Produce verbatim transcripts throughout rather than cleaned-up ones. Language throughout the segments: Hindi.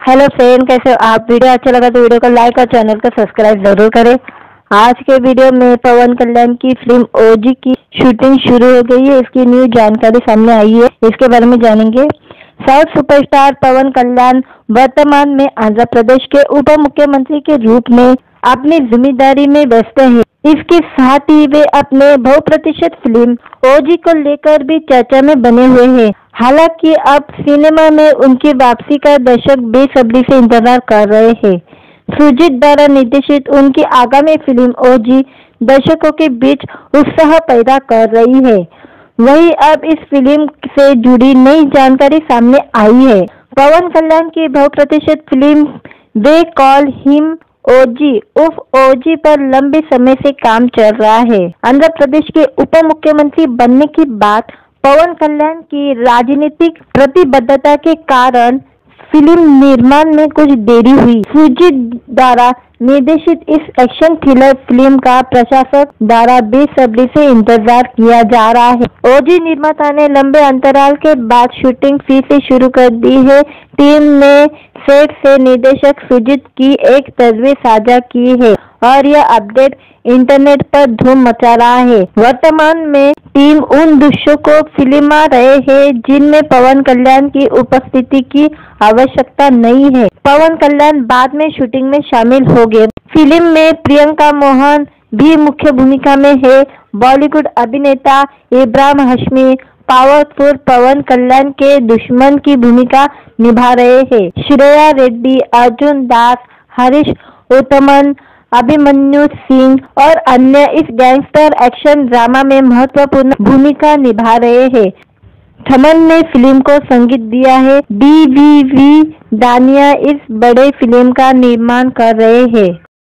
हेलो फ्रेंड, कैसे हो आप। वीडियो अच्छा लगा तो वीडियो को लाइक और चैनल को सब्सक्राइब जरूर करें। आज के वीडियो में पवन कल्याण की फिल्म ओजी की शूटिंग शुरू हो गई है। इसकी न्यू जानकारी सामने आई है, इसके बारे में जानेंगे। साउथ सुपरस्टार पवन कल्याण वर्तमान में आंध्र प्रदेश के उप मुख्यमंत्री के रूप में अपनी जिम्मेदारी में व्यस्त है। इसके साथ ही वे अपने बहुप्रतीक्षित फिल्म ओजी को लेकर भी चर्चा में बने हुए हैं। हालांकि अब सिनेमा में उनकी वापसी का दर्शक बेसब्री से इंतजार कर रहे हैं। सुजीत द्वारा निर्देशित उनकी आगामी फिल्म ओजी दर्शकों के बीच उत्साह पैदा कर रही है। वहीं अब इस फिल्म से जुड़ी नई जानकारी सामने आई है। पवन कल्याण की बहुप्रतीक्षित film they call him OG उफ ओजी पर लंबे समय से काम चल रहा है। आंध्र प्रदेश के उप मुख्यमंत्री बनने की बात पवन कल्याण की राजनीतिक प्रतिबद्धता के कारण फिल्म निर्माण में कुछ देरी हुई। सुजीत द्वारा निर्देशित इस एक्शन थ्रिलर फिल्म का प्रशासक द्वारा बेसब्री से इंतजार किया जा रहा है। ओजी निर्माता ने लंबे अंतराल के बाद शूटिंग फिर से शुरू कर दी है। टीम ने सेट से निर्देशक सुजीत की एक तस्वीर साझा की है और यह अपडेट इंटरनेट पर धूम मचा रहा है। वर्तमान में टीम उन दृश्यों को फिल्मा रहे हैं जिनमें पवन कल्याण की उपस्थिति की आवश्यकता नहीं है। पवन कल्याण बाद में शूटिंग में शामिल हो गए। फिल्म में प्रियंका मोहन भी मुख्य भूमिका में है। बॉलीवुड अभिनेता इब्राहिम हाशमी पावरफुल पवन कल्याण के दुश्मन की भूमिका निभा रहे हैं। श्रेया रेड्डी, अर्जुन दास, हरीश उत्तमन, अभिमन्यु सिंह और अन्य इस गैंगस्टर एक्शन ड्रामा में महत्वपूर्ण भूमिका निभा रहे हैं। थमन ने फिल्म को संगीत दिया है। डी वी वी दानिया इस बड़े फिल्म का निर्माण कर रहे हैं।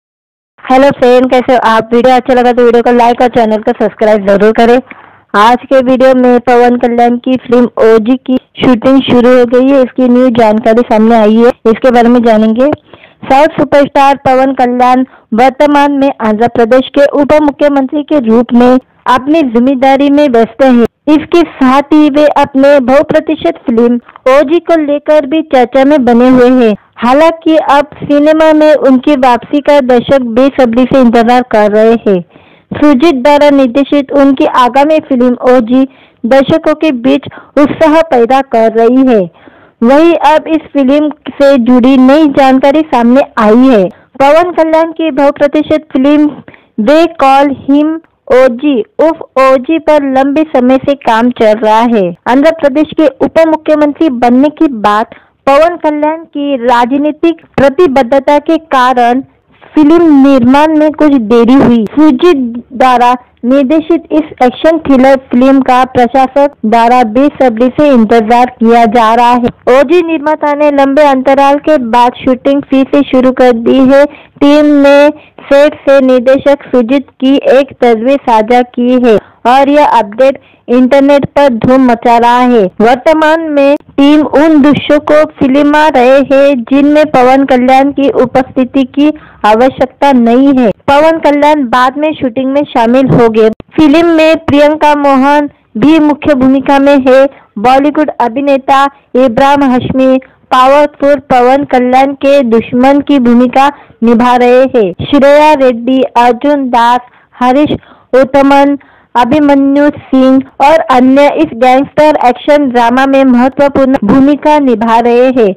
हेलो फ्रेंड, कैसे हो आप। वीडियो अच्छा लगा तो वीडियो को लाइक और चैनल को सब्सक्राइब जरूर करें। आज के वीडियो में पवन कल्याण की फिल्म ओजी की शूटिंग शुरू हो गई है। इसकी न्यू जानकारी सामने आई है, इसके बारे में जानेंगे। साउथ सुपरस्टार पवन कल्याण वर्तमान में आंध्र प्रदेश के उप मुख्यमंत्री के रूप में अपनी जिम्मेदारी में व्यस्त है। इसके साथ ही वे अपने बहुप्रतीक्षित फिल्म ओजी को लेकर भी चर्चा में बने हुए हैं। हालांकि अब सिनेमा में उनकी वापसी का दर्शक बेसब्री से इंतजार कर रहे हैं। सुजीत द्वारा निर्देशित उनकी आगामी फिल्म ओजी दर्शकों के बीच उत्साह पैदा कर रही है। वहीं अब इस फिल्म से जुड़ी नई जानकारी सामने आई है। पवन कल्याण की बहुप्रतीक्षित film they call him OG उफ ओजी पर लंबे समय से काम चल रहा है। आंध्र प्रदेश के उप मुख्यमंत्री बनने की बात पवन कल्याण की राजनीतिक प्रतिबद्धता के कारण फिल्म निर्माण में कुछ देरी हुई। सुजीत द्वारा निर्देशित इस एक्शन थ्रिलर फिल्म का प्रशासक द्वारा बेसब्री से इंतजार किया जा रहा है। ओजी निर्माता ने लंबे अंतराल के बाद शूटिंग फिर से शुरू कर दी है। टीम ने सेट से निर्देशक सुजीत की एक तस्वीर साझा की है और यह अपडेट इंटरनेट पर धूम मचा रहा है। वर्तमान में टीम उन दृश्यों को फिल्मा रहे हैं जिनमें पवन कल्याण की उपस्थिति की आवश्यकता नहीं है। पवन कल्याण बाद में शूटिंग में शामिल हो गए। फिल्म में प्रियंका मोहन भी मुख्य भूमिका में है। बॉलीवुड अभिनेता इब्राहिम हाशमी पावरफुल पवन कल्याण के दुश्मन की भूमिका निभा रहे हैं। श्रेया रेड्डी, अर्जुन दास, हरीश उत्तमन, अभिमन्यु सिंह और अन्य इस गैंगस्टर एक्शन ड्रामा में महत्वपूर्ण भूमिका निभा रहे हैं।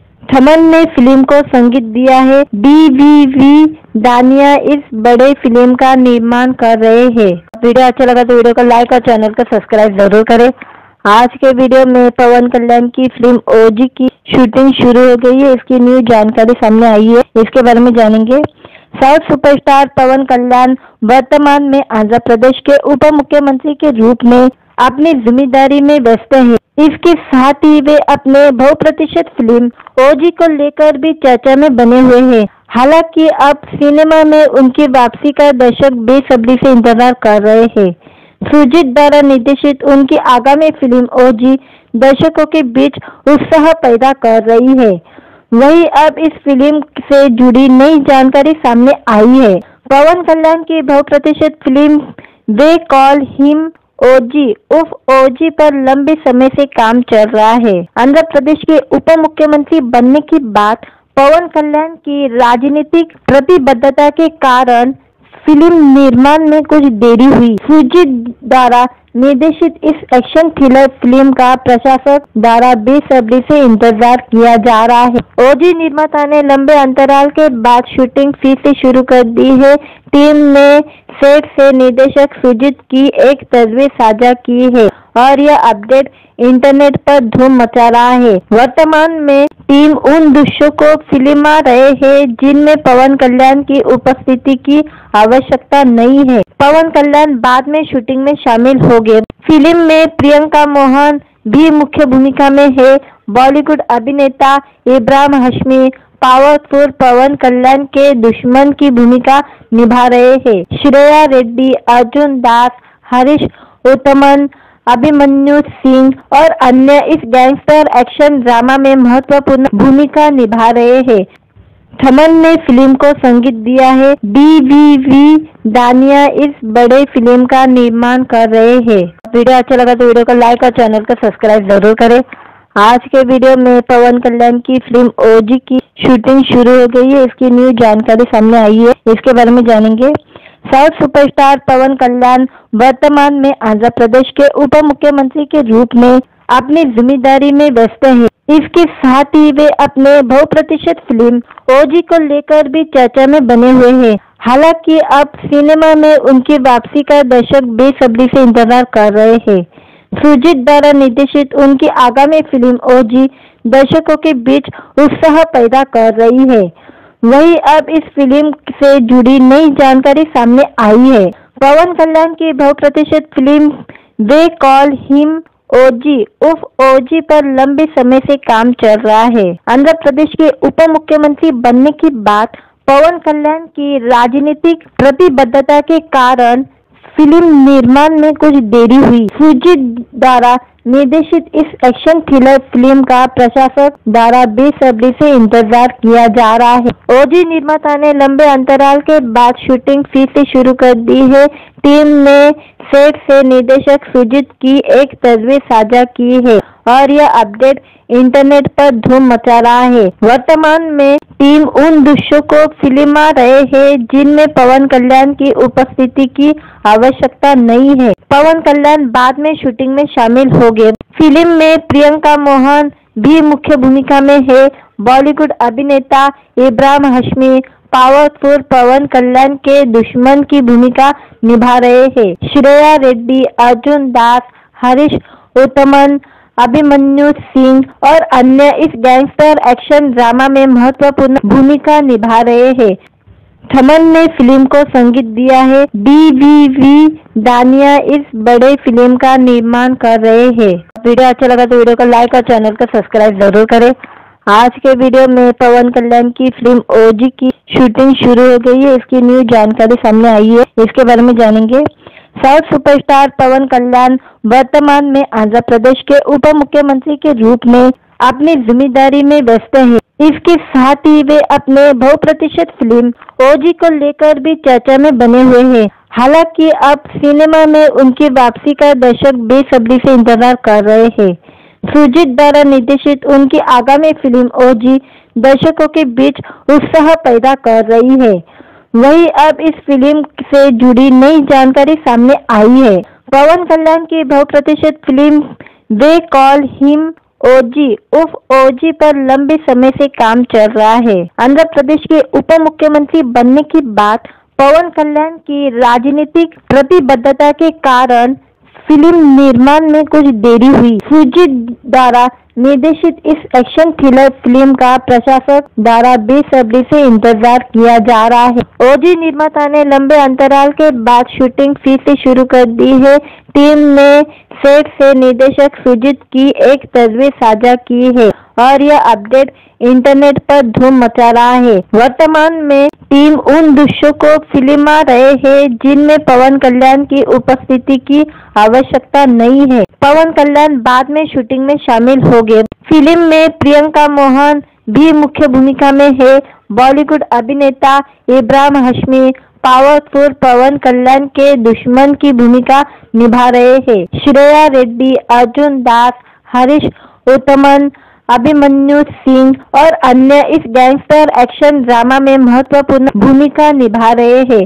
थमन ने फिल्म को संगीत दिया है। डी वी वी दानिया इस बड़े फिल्म का निर्माण कर रहे हैं। वीडियो अच्छा लगा तो वीडियो को लाइक और चैनल को सब्सक्राइब जरूर करें। आज के वीडियो में पवन कल्याण की फिल्म ओजी की शूटिंग शुरू हो गई है। इसकी न्यू जानकारी सामने आई है, इसके बारे में जानेंगे। साउथ सुपरस्टार पवन कल्याण वर्तमान में आंध्र प्रदेश के उप मुख्यमंत्री के रूप में अपनी जिम्मेदारी में व्यस्त है। इसके साथ ही वे अपने बहुप्रतीक्षित फिल्म ओजी को लेकर भी चर्चा में बने हुए हैं। हालांकि अब सिनेमा में उनकी वापसी का दर्शक बेसब्री से इंतजार कर रहे हैं। सुजीत द्वारा निर्देशित उनकी आगामी फिल्म ओजी दर्शकों के बीच उत्साह पैदा कर रही है। वहीं अब इस फिल्म से जुड़ी नई जानकारी सामने आई है। पवन कल्याण की बहुप्रतीक्षित film they call him OG उफ ओजी पर लंबे समय से काम चल रहा है। आंध्र प्रदेश के उप मुख्यमंत्री बनने की बात पवन कल्याण की राजनीतिक प्रतिबद्धता के कारण फिल्म निर्माण में कुछ देरी हुई। सुजीत द्वारा निर्देशित इस एक्शन थ्रिलर फिल्म का प्रशासक द्वारा बेसब्री से इंतजार किया जा रहा है। ओजी निर्माता ने लंबे अंतराल के बाद शूटिंग फिर से शुरू कर दी है। टीम ने सेट से निर्देशक सुजीत की एक तस्वीर साझा की है और यह अपडेट इंटरनेट पर धूम मचा रहा है। वर्तमान में टीम उन दृश्यों को फिल्मा रहे हैं जिनमें पवन कल्याण की उपस्थिति की आवश्यकता नहीं है। पवन कल्याण बाद में शूटिंग में शामिल हो गए। फिल्म में प्रियंका मोहन भी मुख्य भूमिका में है। बॉलीवुड अभिनेता इब्राहिम हाशमी पावरफुल पवन कल्याण के दुश्मन की भूमिका निभा रहे हैं। श्रेया रेड्डी, अर्जुन दास, हरीश उत्तमन, अभिमन्यु सिंह और अन्य इस गैंगस्टर एक्शन ड्रामा में महत्वपूर्ण भूमिका निभा रहे हैं। थमन ने फिल्म को संगीत दिया है। डी वी वी दानिया इस बड़े फिल्म का निर्माण कर रहे हैं। वीडियो अच्छा लगा तो वीडियो को लाइक और चैनल को सब्सक्राइब जरूर करें। आज के वीडियो में पवन कल्याण की फिल्म ओजी की शूटिंग शुरू हो गई है। इसकी न्यू जानकारी सामने आई है, इसके बारे में जानेंगे। साउथ सुपरस्टार पवन कल्याण वर्तमान में आंध्र प्रदेश के उप मुख्यमंत्री के रूप में अपनी जिम्मेदारी में व्यस्त है। इसके साथ ही वे अपने बहुप्रतीक्षित फिल्म ओजी को लेकर भी चर्चा में बने हुए हैं। हालांकि अब सिनेमा में उनकी वापसी का दर्शक बेसब्री से इंतजार कर रहे हैं। सुजीत द्वारा निर्देशित उनकी आगामी फिल्म ओजी दर्शकों के बीच उत्साह पैदा कर रही है। वहीं अब इस फिल्म से जुड़ी नई जानकारी सामने आई है। पवन कल्याण की बहुप्रतीक्षित film they call him OG उफ ओजी पर लंबे समय से काम चल रहा है। आंध्र प्रदेश के उप मुख्यमंत्री बनने की बात पवन कल्याण की राजनीतिक प्रतिबद्धता के कारण फिल्म निर्माण में कुछ देरी हुई। सुजीत द्वारा निर्देशित इस एक्शन थ्रिलर फिल्म का प्रशासक द्वारा बेसब्री से इंतजार किया जा रहा है। ओजी निर्माता ने लंबे अंतराल के बाद शूटिंग फिर से शुरू कर दी है। टीम ने सेट से निर्देशक सुजीत की एक तस्वीर साझा की है और यह अपडेट इंटरनेट पर धूम मचा रहा है। वर्तमान में टीम उन दृश्यों को फिल्मा रहे हैं जिनमें पवन कल्याण की उपस्थिति की आवश्यकता नहीं है। पवन कल्याण बाद में शूटिंग में शामिल हो गए। फिल्म में प्रियंका मोहन भी मुख्य भूमिका में है। बॉलीवुड अभिनेता इब्राहिम हाशमी पावरफुल पवन कल्याण के दुश्मन की भूमिका निभा रहे हैं। श्रेया रेड्डी, अर्जुन दास, हरीश उत्तमन, अभिमन्यु सिंह और अन्य इस गैंगस्टर एक्शन ड्रामा में महत्वपूर्ण भूमिका निभा रहे हैं। थमन ने फिल्म को संगीत दिया है। डी वी वी दानिया इस बड़े फिल्म का निर्माण कर रहे हैं। वीडियो अच्छा लगा तो वीडियो को लाइक और चैनल को सब्सक्राइब जरूर करें। आज के वीडियो में पवन कल्याण की फिल्म ओजी की शूटिंग शुरू हो गई है। इसकी न्यू जानकारी सामने आई है, इसके बारे में जानेंगे। साउथ सुपरस्टार पवन कल्याण वर्तमान में आंध्र प्रदेश के उप मुख्यमंत्री के रूप में अपनी जिम्मेदारी में व्यस्त है। इसके साथ ही वे अपने बहुप्रतीक्षित फिल्म ओजी को लेकर भी चर्चा में बने हुए हैं। हालांकि अब सिनेमा में उनकी वापसी का दर्शक बेसब्री से इंतजार कर रहे हैं। सुजीत द्वारा निर्देशित उनकी आगामी फिल्म ओजी दर्शकों के बीच उत्साह पैदा कर रही है। वहीं अब इस फिल्म से जुड़ी नई जानकारी सामने आई है। पवन कल्याण की बहुप्रतीक्षित film they call him OG उफ ओजी पर लंबे समय से काम चल रहा है। आंध्र प्रदेश के उप मुख्यमंत्री बनने की बात पवन कल्याण की राजनीतिक प्रतिबद्धता के कारण फिल्म निर्माण में कुछ देरी हुई। सुजीत द्वारा निर्देशित इस एक्शन थ्रिलर फिल्म का प्रशासक द्वारा बेसब्री से इंतजार किया जा रहा है। ओजी निर्माता ने लंबे अंतराल के बाद शूटिंग फिर से शुरू कर दी है। टीम ने सेट से निर्देशक सुजीत की एक तस्वीर साझा की है और यह अपडेट इंटरनेट पर धूम मचा रहा है। वर्तमान में टीम उन दृश्यों को फिल्मा रहे हैं जिनमें पवन कल्याण की उपस्थिति की आवश्यकता नहीं है। पवन कल्याण बाद में शूटिंग में शामिल हो गए। फिल्म में प्रियंका मोहन भी मुख्य भूमिका में है। बॉलीवुड अभिनेता इब्राहिम हाशमी पावरफुल पवन कल्याण के दुश्मन की भूमिका निभा रहे हैं। श्रेया रेड्डी, अर्जुन दास, हरीश उत्तमन, अभिमन्यु सिंह और अन्य इस गैंगस्टर एक्शन ड्रामा में महत्वपूर्ण भूमिका निभा रहे हैं।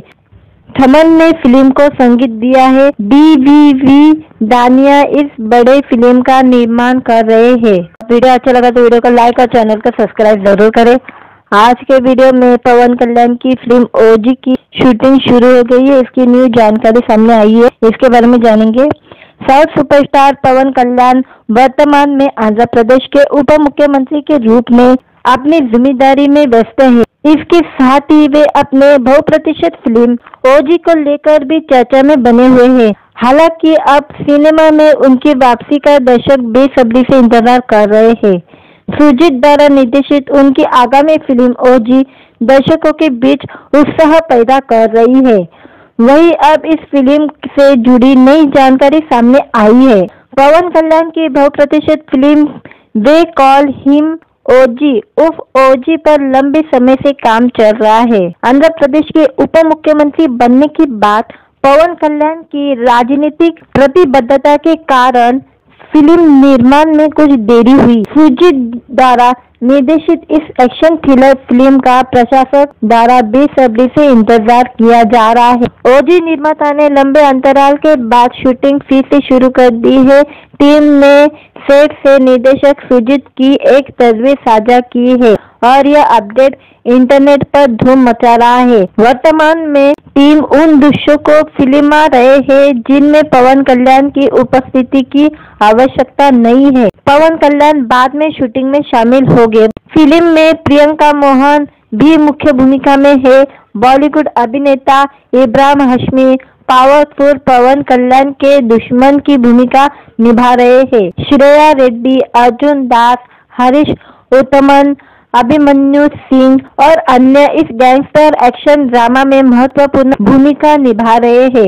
थमन ने फिल्म को संगीत दिया है। डी वी वी दानिया इस बड़े फिल्म का निर्माण कर रहे हैं। वीडियो अच्छा लगा तो वीडियो को लाइक और चैनल को सब्सक्राइब जरूर करें। आज के वीडियो में पवन कल्याण की फिल्म ओजी की शूटिंग शुरू हो गई है। इसकी न्यू जानकारी सामने आई है, इसके बारे में जानेंगे। साउथ सुपरस्टार पवन कल्याण वर्तमान में आंध्र प्रदेश के उप मुख्यमंत्री के रूप में अपनी जिम्मेदारी में व्यस्त है। इसके साथ ही वे अपने बहुप्रतीक्षित फिल्म ओजी को लेकर भी चर्चा में बने हुए हैं। हालांकि अब सिनेमा में उनकी वापसी का दर्शक बेसब्री से इंतजार कर रहे हैं। सुजीत द्वारा निर्देशित उनकी आगामी फिल्म ओजी दर्शकों के बीच उत्साह पैदा कर रही है। वहीं अब इस फिल्म से जुड़ी नई जानकारी सामने आई है। पवन कल्याण की बहुप्रतीक्षित film they call him OG उफ ओजी पर लंबे समय से काम चल रहा है। आंध्र प्रदेश के उप मुख्यमंत्री बनने की बात पवन कल्याण की राजनीतिक प्रतिबद्धता के कारण फिल्म निर्माण में कुछ देरी हुई। सुजीत द्वारा निर्देशित इस एक्शन थ्रिलर फिल्म का प्रशासक द्वारा बेसब्री से इंतजार किया जा रहा है। ओजी निर्माता ने लंबे अंतराल के बाद शूटिंग फिर से शुरू कर दी है। टीम ने सेट से निर्देशक सुजीत की एक तस्वीर साझा की है और यह अपडेट इंटरनेट पर धूम मचा रहा है। वर्तमान में टीम उन दृश्यों को फिल्मा रहे हैं जिनमें पवन कल्याण की उपस्थिति की आवश्यकता नहीं है। पवन कल्याण बाद में शूटिंग में शामिल हो गए। फिल्म में प्रियंका मोहन भी मुख्य भूमिका में है। बॉलीवुड अभिनेता इब्राहिम हाशमी पावरफुल पवन कल्याण के दुश्मन की भूमिका निभा रहे हैं। श्रेया रेड्डी, अर्जुन दास, हरीश उत्तमन, अभिमन्यु सिंह और अन्य इस गैंगस्टर एक्शन ड्रामा में महत्वपूर्ण भूमिका निभा रहे हैं।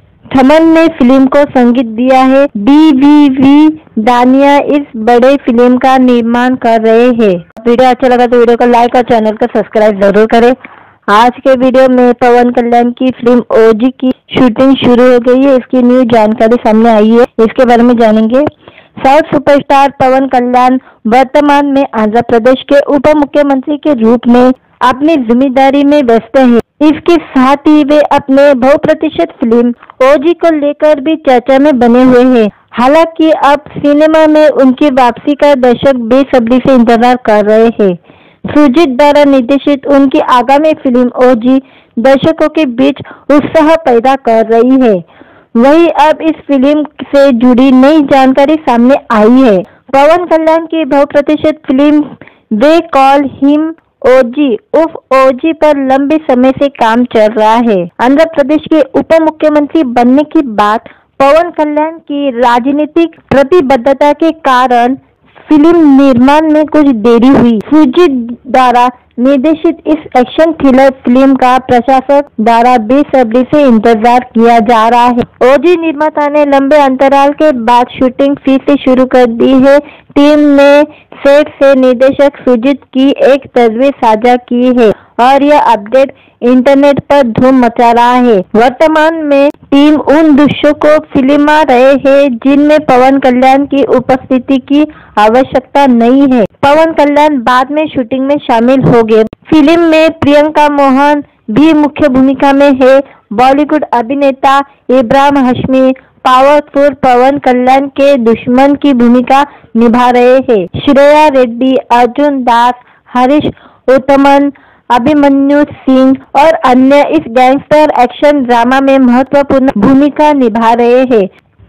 थमन ने फिल्म को संगीत दिया है। डी वी वी दानिया इस बड़े फिल्म का निर्माण कर रहे हैं। वीडियो अच्छा लगा तो वीडियो को लाइक और चैनल को सब्सक्राइब जरूर करें। आज के वीडियो में पवन कल्याण की फिल्म ओजी की शूटिंग शुरू हो गई है। इसकी न्यू जानकारी सामने आई है, इसके बारे में जानेंगे। साउथ सुपरस्टार पवन कल्याण वर्तमान में आंध्र प्रदेश के उप मुख्यमंत्री के रूप में अपनी जिम्मेदारी में व्यस्त है। इसके साथ ही वे अपने बहुप्रतीक्षित फिल्म ओजी को लेकर भी चर्चा में बने हुए हैं। हालांकि अब सिनेमा में उनकी वापसी का दर्शक बेसब्री से इंतजार कर रहे हैं। सुजीत द्वारा निर्देशित उनकी आगामी फिल्म ओजी दर्शकों के बीच उत्साह पैदा कर रही है। वहीं अब इस फिल्म से जुड़ी नई जानकारी सामने आई है। पवन कल्याण की बहुप्रतीक्षित film they call him OG उफ ओजी पर लंबे समय से काम चल रहा है। आंध्र प्रदेश के उप मुख्यमंत्री बनने की बात पवन कल्याण की राजनीतिक प्रतिबद्धता के कारण फिल्म निर्माण में कुछ देरी हुई। सुजीत द्वारा निर्देशित इस एक्शन थ्रिलर फिल्म का प्रशासक द्वारा बेसब्री से इंतजार किया जा रहा है। ओजी निर्माता ने लंबे अंतराल के बाद शूटिंग फिर से शुरू कर दी है। टीम ने सेट से निर्देशक सुजीत की एक तस्वीर साझा की है और यह अपडेट इंटरनेट पर धूम मचा रहा है। वर्तमान में टीम उन दृश्यों को फिल्मा रहे हैं जिनमें पवन कल्याण की उपस्थिति की आवश्यकता नहीं है। पवन कल्याण बाद में शूटिंग में शामिल हो गए। फिल्म में प्रियंका मोहन भी मुख्य भूमिका में है। बॉलीवुड अभिनेता इब्राहिम हाशमी पावरफुल पवन कल्याण के दुश्मन की भूमिका निभा रहे हैं। श्रेया रेड्डी, अर्जुन दास, हरीश उत्तमन, अभिमन्यु सिंह और अन्य इस गैंगस्टर एक्शन ड्रामा में महत्वपूर्ण भूमिका निभा रहे हैं।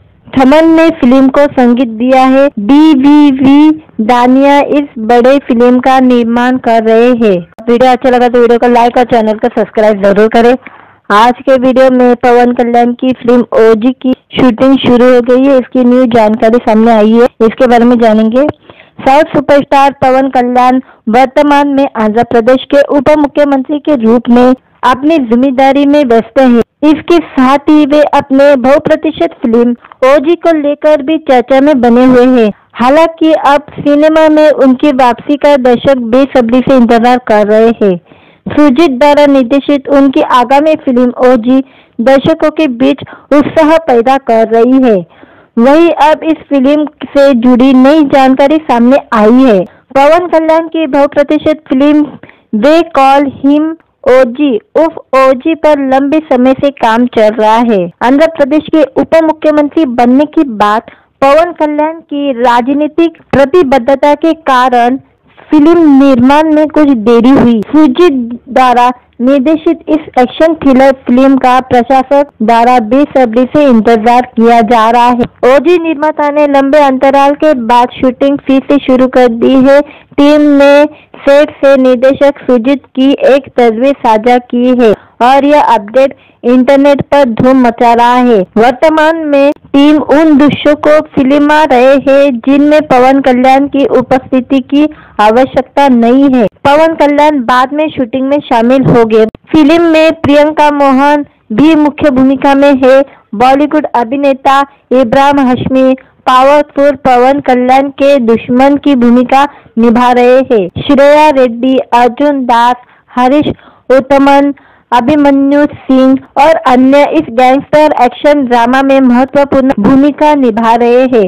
थमन ने फिल्म को संगीत दिया है। डी वी वी दानिया इस बड़े फिल्म का निर्माण कर रहे हैं। वीडियो अच्छा लगा तो वीडियो को लाइक और चैनल को सब्सक्राइब जरूर करें। आज के वीडियो में पवन कल्याण की फिल्म ओजी की शूटिंग शुरू हो गई है। इसकी न्यू जानकारी सामने आई है, इसके बारे में जानेंगे। साउथ सुपरस्टार पवन कल्याण वर्तमान में आंध्र प्रदेश के उप मुख्यमंत्री के रूप में अपनी जिम्मेदारी में व्यस्त है। इसके साथ ही वे अपने बहुप्रतीक्षित फिल्म ओजी को लेकर भी चर्चा में बने हुए हैं। हालांकि अब सिनेमा में उनकी वापसी का दर्शक बेसब्री से इंतजार कर रहे हैं। सुजीत द्वारा निर्देशित उनकी आगामी फिल्म ओजी दर्शकों के बीच उत्साह पैदा कर रही है। वहीं अब इस फिल्म से जुड़ी नई जानकारी सामने आई है। पवन कल्याण की बहुप्रतीक्षित film they call him OG उफ ओजी पर लंबे समय से काम चल रहा है। आंध्र प्रदेश के उप मुख्यमंत्री बनने की बात पवन कल्याण की राजनीतिक प्रतिबद्धता के कारण फिल्म निर्माण में कुछ देरी हुई। सुजीत द्वारा निर्देशित इस एक्शन थ्रिलर फिल्म का प्रशासक द्वारा बेसब्री से इंतजार किया जा रहा है। ओजी निर्माता ने लंबे अंतराल के बाद शूटिंग फिर से शुरू कर दी है। टीम ने सेट से निर्देशक सुजीत की एक तस्वीर साझा की है और यह अपडेट इंटरनेट पर धूम मचा रहा है। वर्तमान में टीम उन दृश्यों को फिल्मा रहे हैं जिनमें पवन कल्याण की उपस्थिति की आवश्यकता नहीं है। पवन कल्याण बाद में शूटिंग में शामिल हो गए। फिल्म में प्रियंका मोहन भी मुख्य भूमिका में है। बॉलीवुड अभिनेता इब्राहिम हाशमी पावरफुल पवन कल्याण के दुश्मन की भूमिका निभा रहे हैं। श्रेया रेड्डी, अर्जुन दास, हरीश उत्तमन, अभिमन्यु सिंह और अन्य इस गैंगस्टर एक्शन ड्रामा में महत्वपूर्ण भूमिका निभा रहे हैं।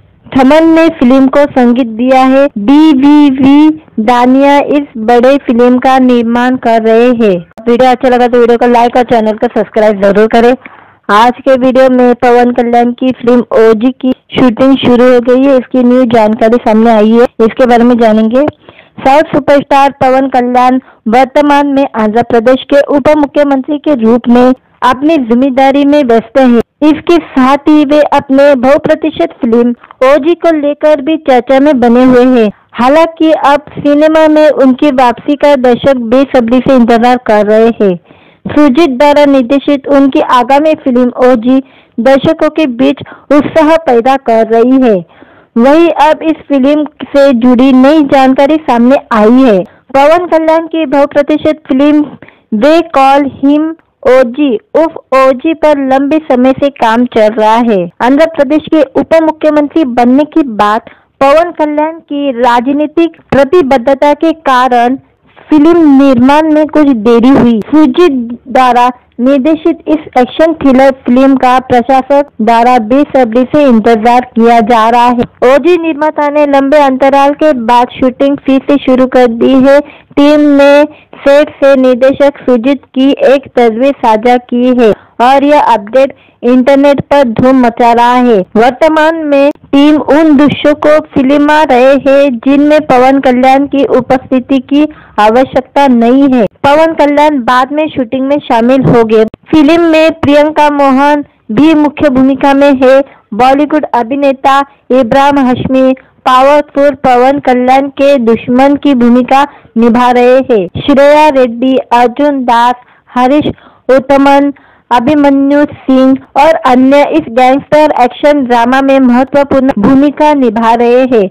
थमन ने फिल्म को संगीत दिया है। डी वी वी दानिया इस बड़े फिल्म का निर्माण कर रहे हैं। वीडियो अच्छा लगा तो वीडियो को लाइक और चैनल को सब्सक्राइब जरूर करें। आज के वीडियो में पवन कल्याण की फिल्म ओजी की शूटिंग शुरू हो गई है। इसकी न्यू जानकारी सामने आई है, इसके बारे में जानेंगे। साउथ सुपरस्टार पवन कल्याण वर्तमान में आंध्र प्रदेश के उप मुख्यमंत्री के रूप में अपनी जिम्मेदारी में व्यस्त है। इसके साथ ही वे अपने बहुप्रतीक्षित फिल्म ओजी को लेकर भी चर्चा में बने हुए हैं। हालांकि अब सिनेमा में उनकी वापसी का दर्शक बेसब्री से इंतजार कर रहे हैं। सुजीत द्वारा निर्देशित उनकी आगामी फिल्म ओजी दर्शकों के बीच उत्साह पैदा कर रही है। वहीं अब इस फिल्म से जुड़ी नई जानकारी सामने आई है। पवन कल्याण की बहुप्रतीक्षित film they call him OG उफ ओजी पर लंबे समय से काम चल रहा है। आंध्र प्रदेश के उप मुख्यमंत्री बनने की बात पवन कल्याण की राजनीतिक प्रतिबद्धता के कारण फिल्म निर्माण में कुछ देरी हुई। सुजीत द्वारा निर्देशित इस एक्शन थ्रिलर फिल्म का प्रशासक द्वारा बेसब्री से इंतजार किया जा रहा है। ओजी निर्माता ने लंबे अंतराल के बाद शूटिंग फिर से शुरू कर दी है। टीम ने सेट से निर्देशक सुजीत की एक तस्वीर साझा की है और यह अपडेट इंटरनेट पर धूम मचा रहा है। वर्तमान में टीम उन दृश्यों को फिल्मा रहे हैं जिनमें पवन कल्याण की उपस्थिति की आवश्यकता नहीं है। पवन कल्याण बाद में शूटिंग में शामिल हो गए। फिल्म में प्रियंका मोहन भी मुख्य भूमिका में है। बॉलीवुड अभिनेता इब्राहिम हाशमी पावरफुल पवन कल्याण के दुश्मन की भूमिका निभा रहे हैं। श्रेया रेड्डी, अर्जुन दास, हरीश उत्तमन, अभिमन्यु सिंह और अन्य इस गैंगस्टर एक्शन ड्रामा में महत्वपूर्ण भूमिका निभा रहे हैं।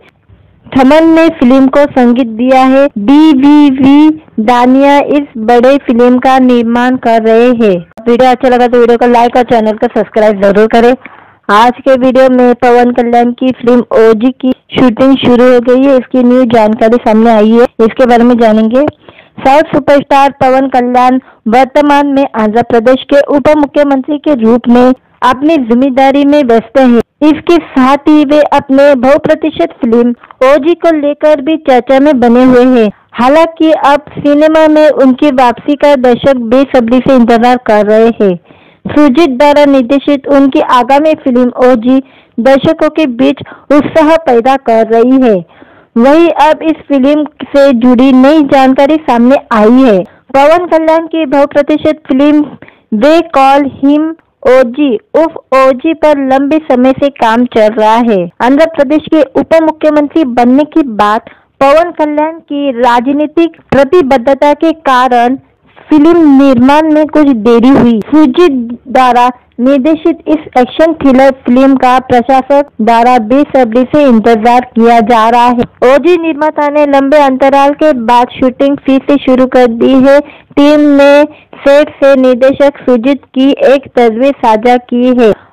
थमन ने फिल्म को संगीत दिया है। डी वी वी दानिया इस बड़े फिल्म का निर्माण कर रहे हैं। वीडियो अच्छा लगा तो वीडियो को लाइक और चैनल को सब्सक्राइब जरूर करें। आज के वीडियो में पवन कल्याण की फिल्म ओजी की शूटिंग शुरू हो गई है। इसकी न्यू जानकारी सामने आई है, इसके बारे में जानेंगे। साउथ सुपरस्टार पवन कल्याण वर्तमान में आंध्र प्रदेश के उप मुख्यमंत्री के रूप में अपनी जिम्मेदारी में व्यस्त है। इसके साथ ही वे अपने बहुप्रतीक्षित फिल्म ओजी को लेकर भी चर्चा में बने हुए हैं। हालांकि अब सिनेमा में उनकी वापसी का दर्शक बेसब्री से इंतजार कर रहे हैं। सुजीत द्वारा निर्देशित उनकी आगामी फिल्म ओजी दर्शकों के बीच उत्साह पैदा कर रही है। वहीं अब इस फिल्म से जुड़ी नई जानकारी सामने आई है। पवन कल्याण की बहुप्रतीक्षित film they call him OG उफ ओजी पर लंबे समय से काम चल रहा है। आंध्र प्रदेश के उप मुख्यमंत्री बनने की बात पवन कल्याण की राजनीतिक प्रतिबद्धता के कारण फिल्म निर्माण में कुछ देरी हुई। सुजीत द्वारा निर्देशित इस एक्शन थ्रिलर फिल्म का प्रशासक द्वारा बेसब्री से इंतजार किया जा रहा है। ओजी निर्माता ने लंबे अंतराल के बाद शूटिंग फिर से शुरू कर दी है। टीम ने सेट से निर्देशक सुजीत की एक तस्वीर साझा की है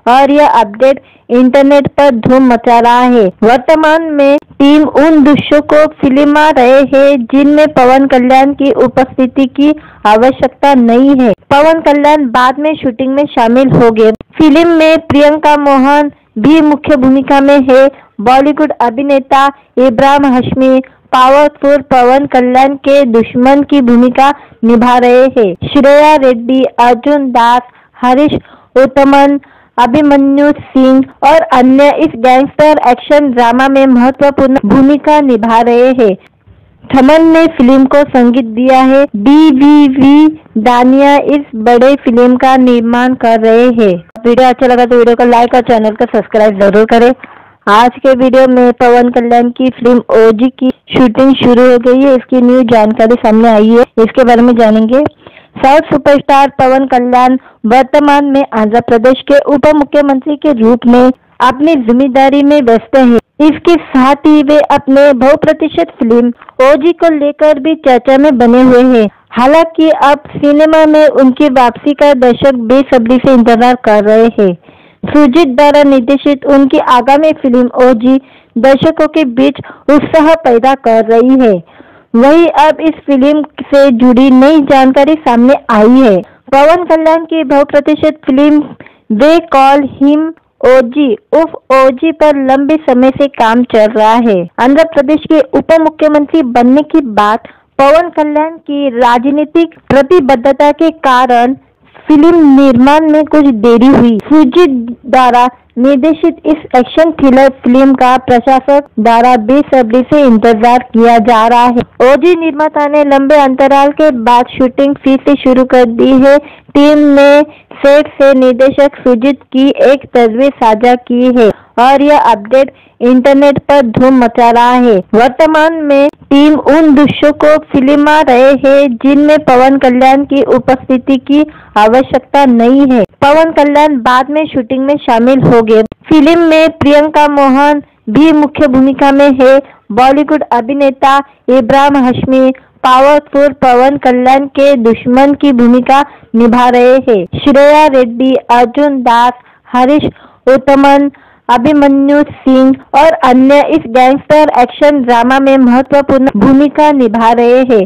और यह अपडेट इंटरनेट पर धूम मचा रहा है। वर्तमान में टीम उन दृश्यों को फिल्मा रहे हैं जिनमें पवन कल्याण की उपस्थिति की आवश्यकता नहीं है। पवन कल्याण बाद में शूटिंग में शामिल हो गए। फिल्म में प्रियंका मोहन भी मुख्य भूमिका में है। बॉलीवुड अभिनेता इब्राहिम हाशमी पावरफुल पवन कल्याण के दुश्मन की भूमिका निभा रहे हैं। श्रेया रेड्डी, अर्जुन दास, हरीश उत्तमन, अभिमन्यु सिंह और अन्य इस गैंगस्टर एक्शन ड्रामा में महत्वपूर्ण भूमिका निभा रहे हैं। थमन ने फिल्म को संगीत दिया है। डी वी वी दानिया इस बड़े फिल्म का निर्माण कर रहे हैं। वीडियो अच्छा लगा तो वीडियो को लाइक और चैनल को सब्सक्राइब जरूर करें। आज के वीडियो में पवन कल्याण की फिल्म ओजी की शूटिंग शुरू हो गई है। इसकी न्यू जानकारी सामने आई है, इसके बारे में जानेंगे। साउथ सुपरस्टार पवन कल्याण वर्तमान में आंध्र प्रदेश के उप मुख्यमंत्री के रूप में अपनी जिम्मेदारी में व्यस्त है। इसके साथ ही वे अपने बहुप्रतीक्षित फिल्म ओजी को लेकर भी चर्चा में बने हुए हैं। हालांकि अब सिनेमा में उनकी वापसी का दर्शक बेसब्री से इंतजार कर रहे हैं। सुजीत द्वारा निर्देशित उनकी आगामी फिल्म ओजी दर्शकों के बीच उत्साह पैदा कर रही है। वहीं अब इस फिल्म से जुड़ी नई जानकारी सामने आई है। पवन कल्याण की बहुप्रतीक्षित film they call him OG उफ ओजी पर लंबे समय से काम चल रहा है। आंध्र प्रदेश के उप मुख्यमंत्री बनने की बात पवन कल्याण की राजनीतिक प्रतिबद्धता के कारण फिल्म निर्माण में कुछ देरी हुई। सुजीत द्वारा निर्देशित इस एक्शन थ्रिलर फिल्म का प्रशासक द्वारा बेसब्री से इंतजार किया जा रहा है। ओजी निर्माता ने लंबे अंतराल के बाद शूटिंग फिर से शुरू कर दी है। टीम ने सेट से निर्देशक सुजीत की एक तस्वीर साझा की है और यह अपडेट इंटरनेट पर धूम मचा रहा है। वर्तमान में टीम उन दृश्यों को फिल्मा रहे हैं जिनमें पवन कल्याण की उपस्थिति की आवश्यकता नहीं है। पवन कल्याण बाद में शूटिंग में शामिल हो गए। फिल्म में प्रियंका मोहन भी मुख्य भूमिका में है। बॉलीवुड अभिनेता इब्राहिम हाशमी पावरफुल पवन कल्याण के दुश्मन की भूमिका निभा रहे हैं। श्रेया रेड्डी, अर्जुन दास, हरीश उत्तमन, अभिमन्यु सिंह और अन्य इस गैंगस्टर एक्शन ड्रामा में महत्वपूर्ण भूमिका निभा रहे हैं।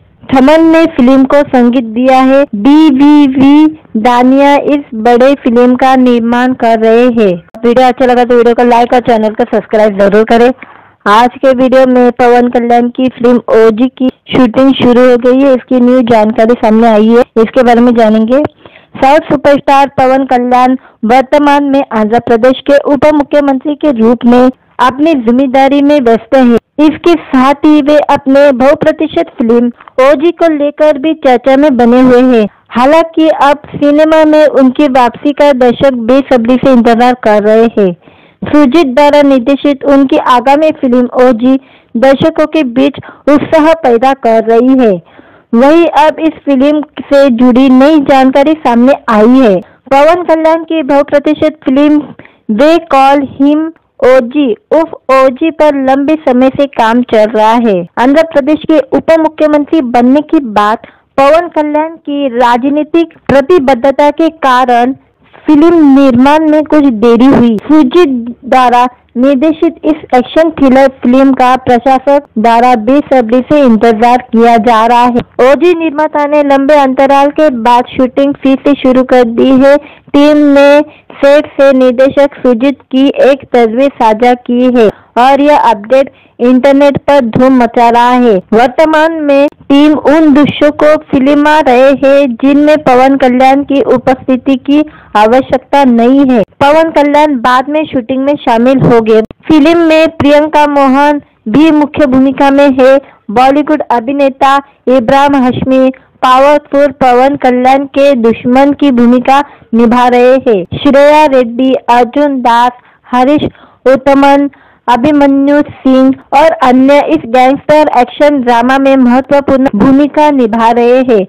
थमन ने फिल्म को संगीत दिया है। डी वी वी दानिया इस बड़े फिल्म का निर्माण कर रहे हैं। वीडियो अच्छा लगा तो वीडियो को लाइक और चैनल को सब्सक्राइब जरूर करें। आज के वीडियो में पवन कल्याण की फिल्म ओजी की शूटिंग शुरू हो गई है। इसकी न्यू जानकारी सामने आई है, इसके बारे में जानेंगे। साउथ सुपरस्टार पवन कल्याण वर्तमान में आंध्र प्रदेश के उप मुख्यमंत्री के रूप में अपनी जिम्मेदारी में व्यस्त है। इसके साथ ही वे अपने बहुप्रतीक्षित फिल्म ओजी को लेकर भी चर्चा में बने हुए हैं। हालांकि अब सिनेमा में उनकी वापसी का दर्शक बेसब्री से इंतजार कर रहे हैं। सुजीत द्वारा निर्देशित उनकी आगामी फिल्म ओजी दर्शकों के बीच उत्साह पैदा कर रही है। वहीं अब इस फिल्म से जुड़ी नई जानकारी सामने आई है। पवन कल्याण की बहुप्रतीक्षित film they call him OG उफ ओजी पर लंबे समय से काम चल रहा है। आंध्र प्रदेश के उप मुख्यमंत्री बनने की बात पवन कल्याण की राजनीतिक प्रतिबद्धता के कारण फिल्म निर्माण में कुछ देरी हुई। सुजीत द्वारा निर्देशित इस एक्शन थ्रिलर फिल्म का प्रशासक द्वारा बेसब्री से इंतजार किया जा रहा है। ओजी निर्माता ने लंबे अंतराल के बाद शूटिंग फिर से शुरू कर दी है। टीम ने सेट से निर्देशक सुजीत की एक तस्वीर साझा की है और यह अपडेट इंटरनेट पर धूम मचा रहा है। वर्तमान में टीम उन दृश्यों को फिल्मा रहे हैं जिनमें पवन कल्याण की उपस्थिति की आवश्यकता नहीं है। पवन कल्याण बाद में शूटिंग में शामिल हो गए। फिल्म में प्रियंका मोहन भी मुख्य भूमिका में है। बॉलीवुड अभिनेता इब्राहिम हाशमी पावरफुल पवन कल्याण के दुश्मन की भूमिका निभा रहे हैं। श्रेया रेड्डी, अर्जुन दास, हरीश उत्तमन, अभिमन्यु सिंह और अन्य इस गैंगस्टर एक्शन ड्रामा में महत्वपूर्ण भूमिका निभा रहे हैं।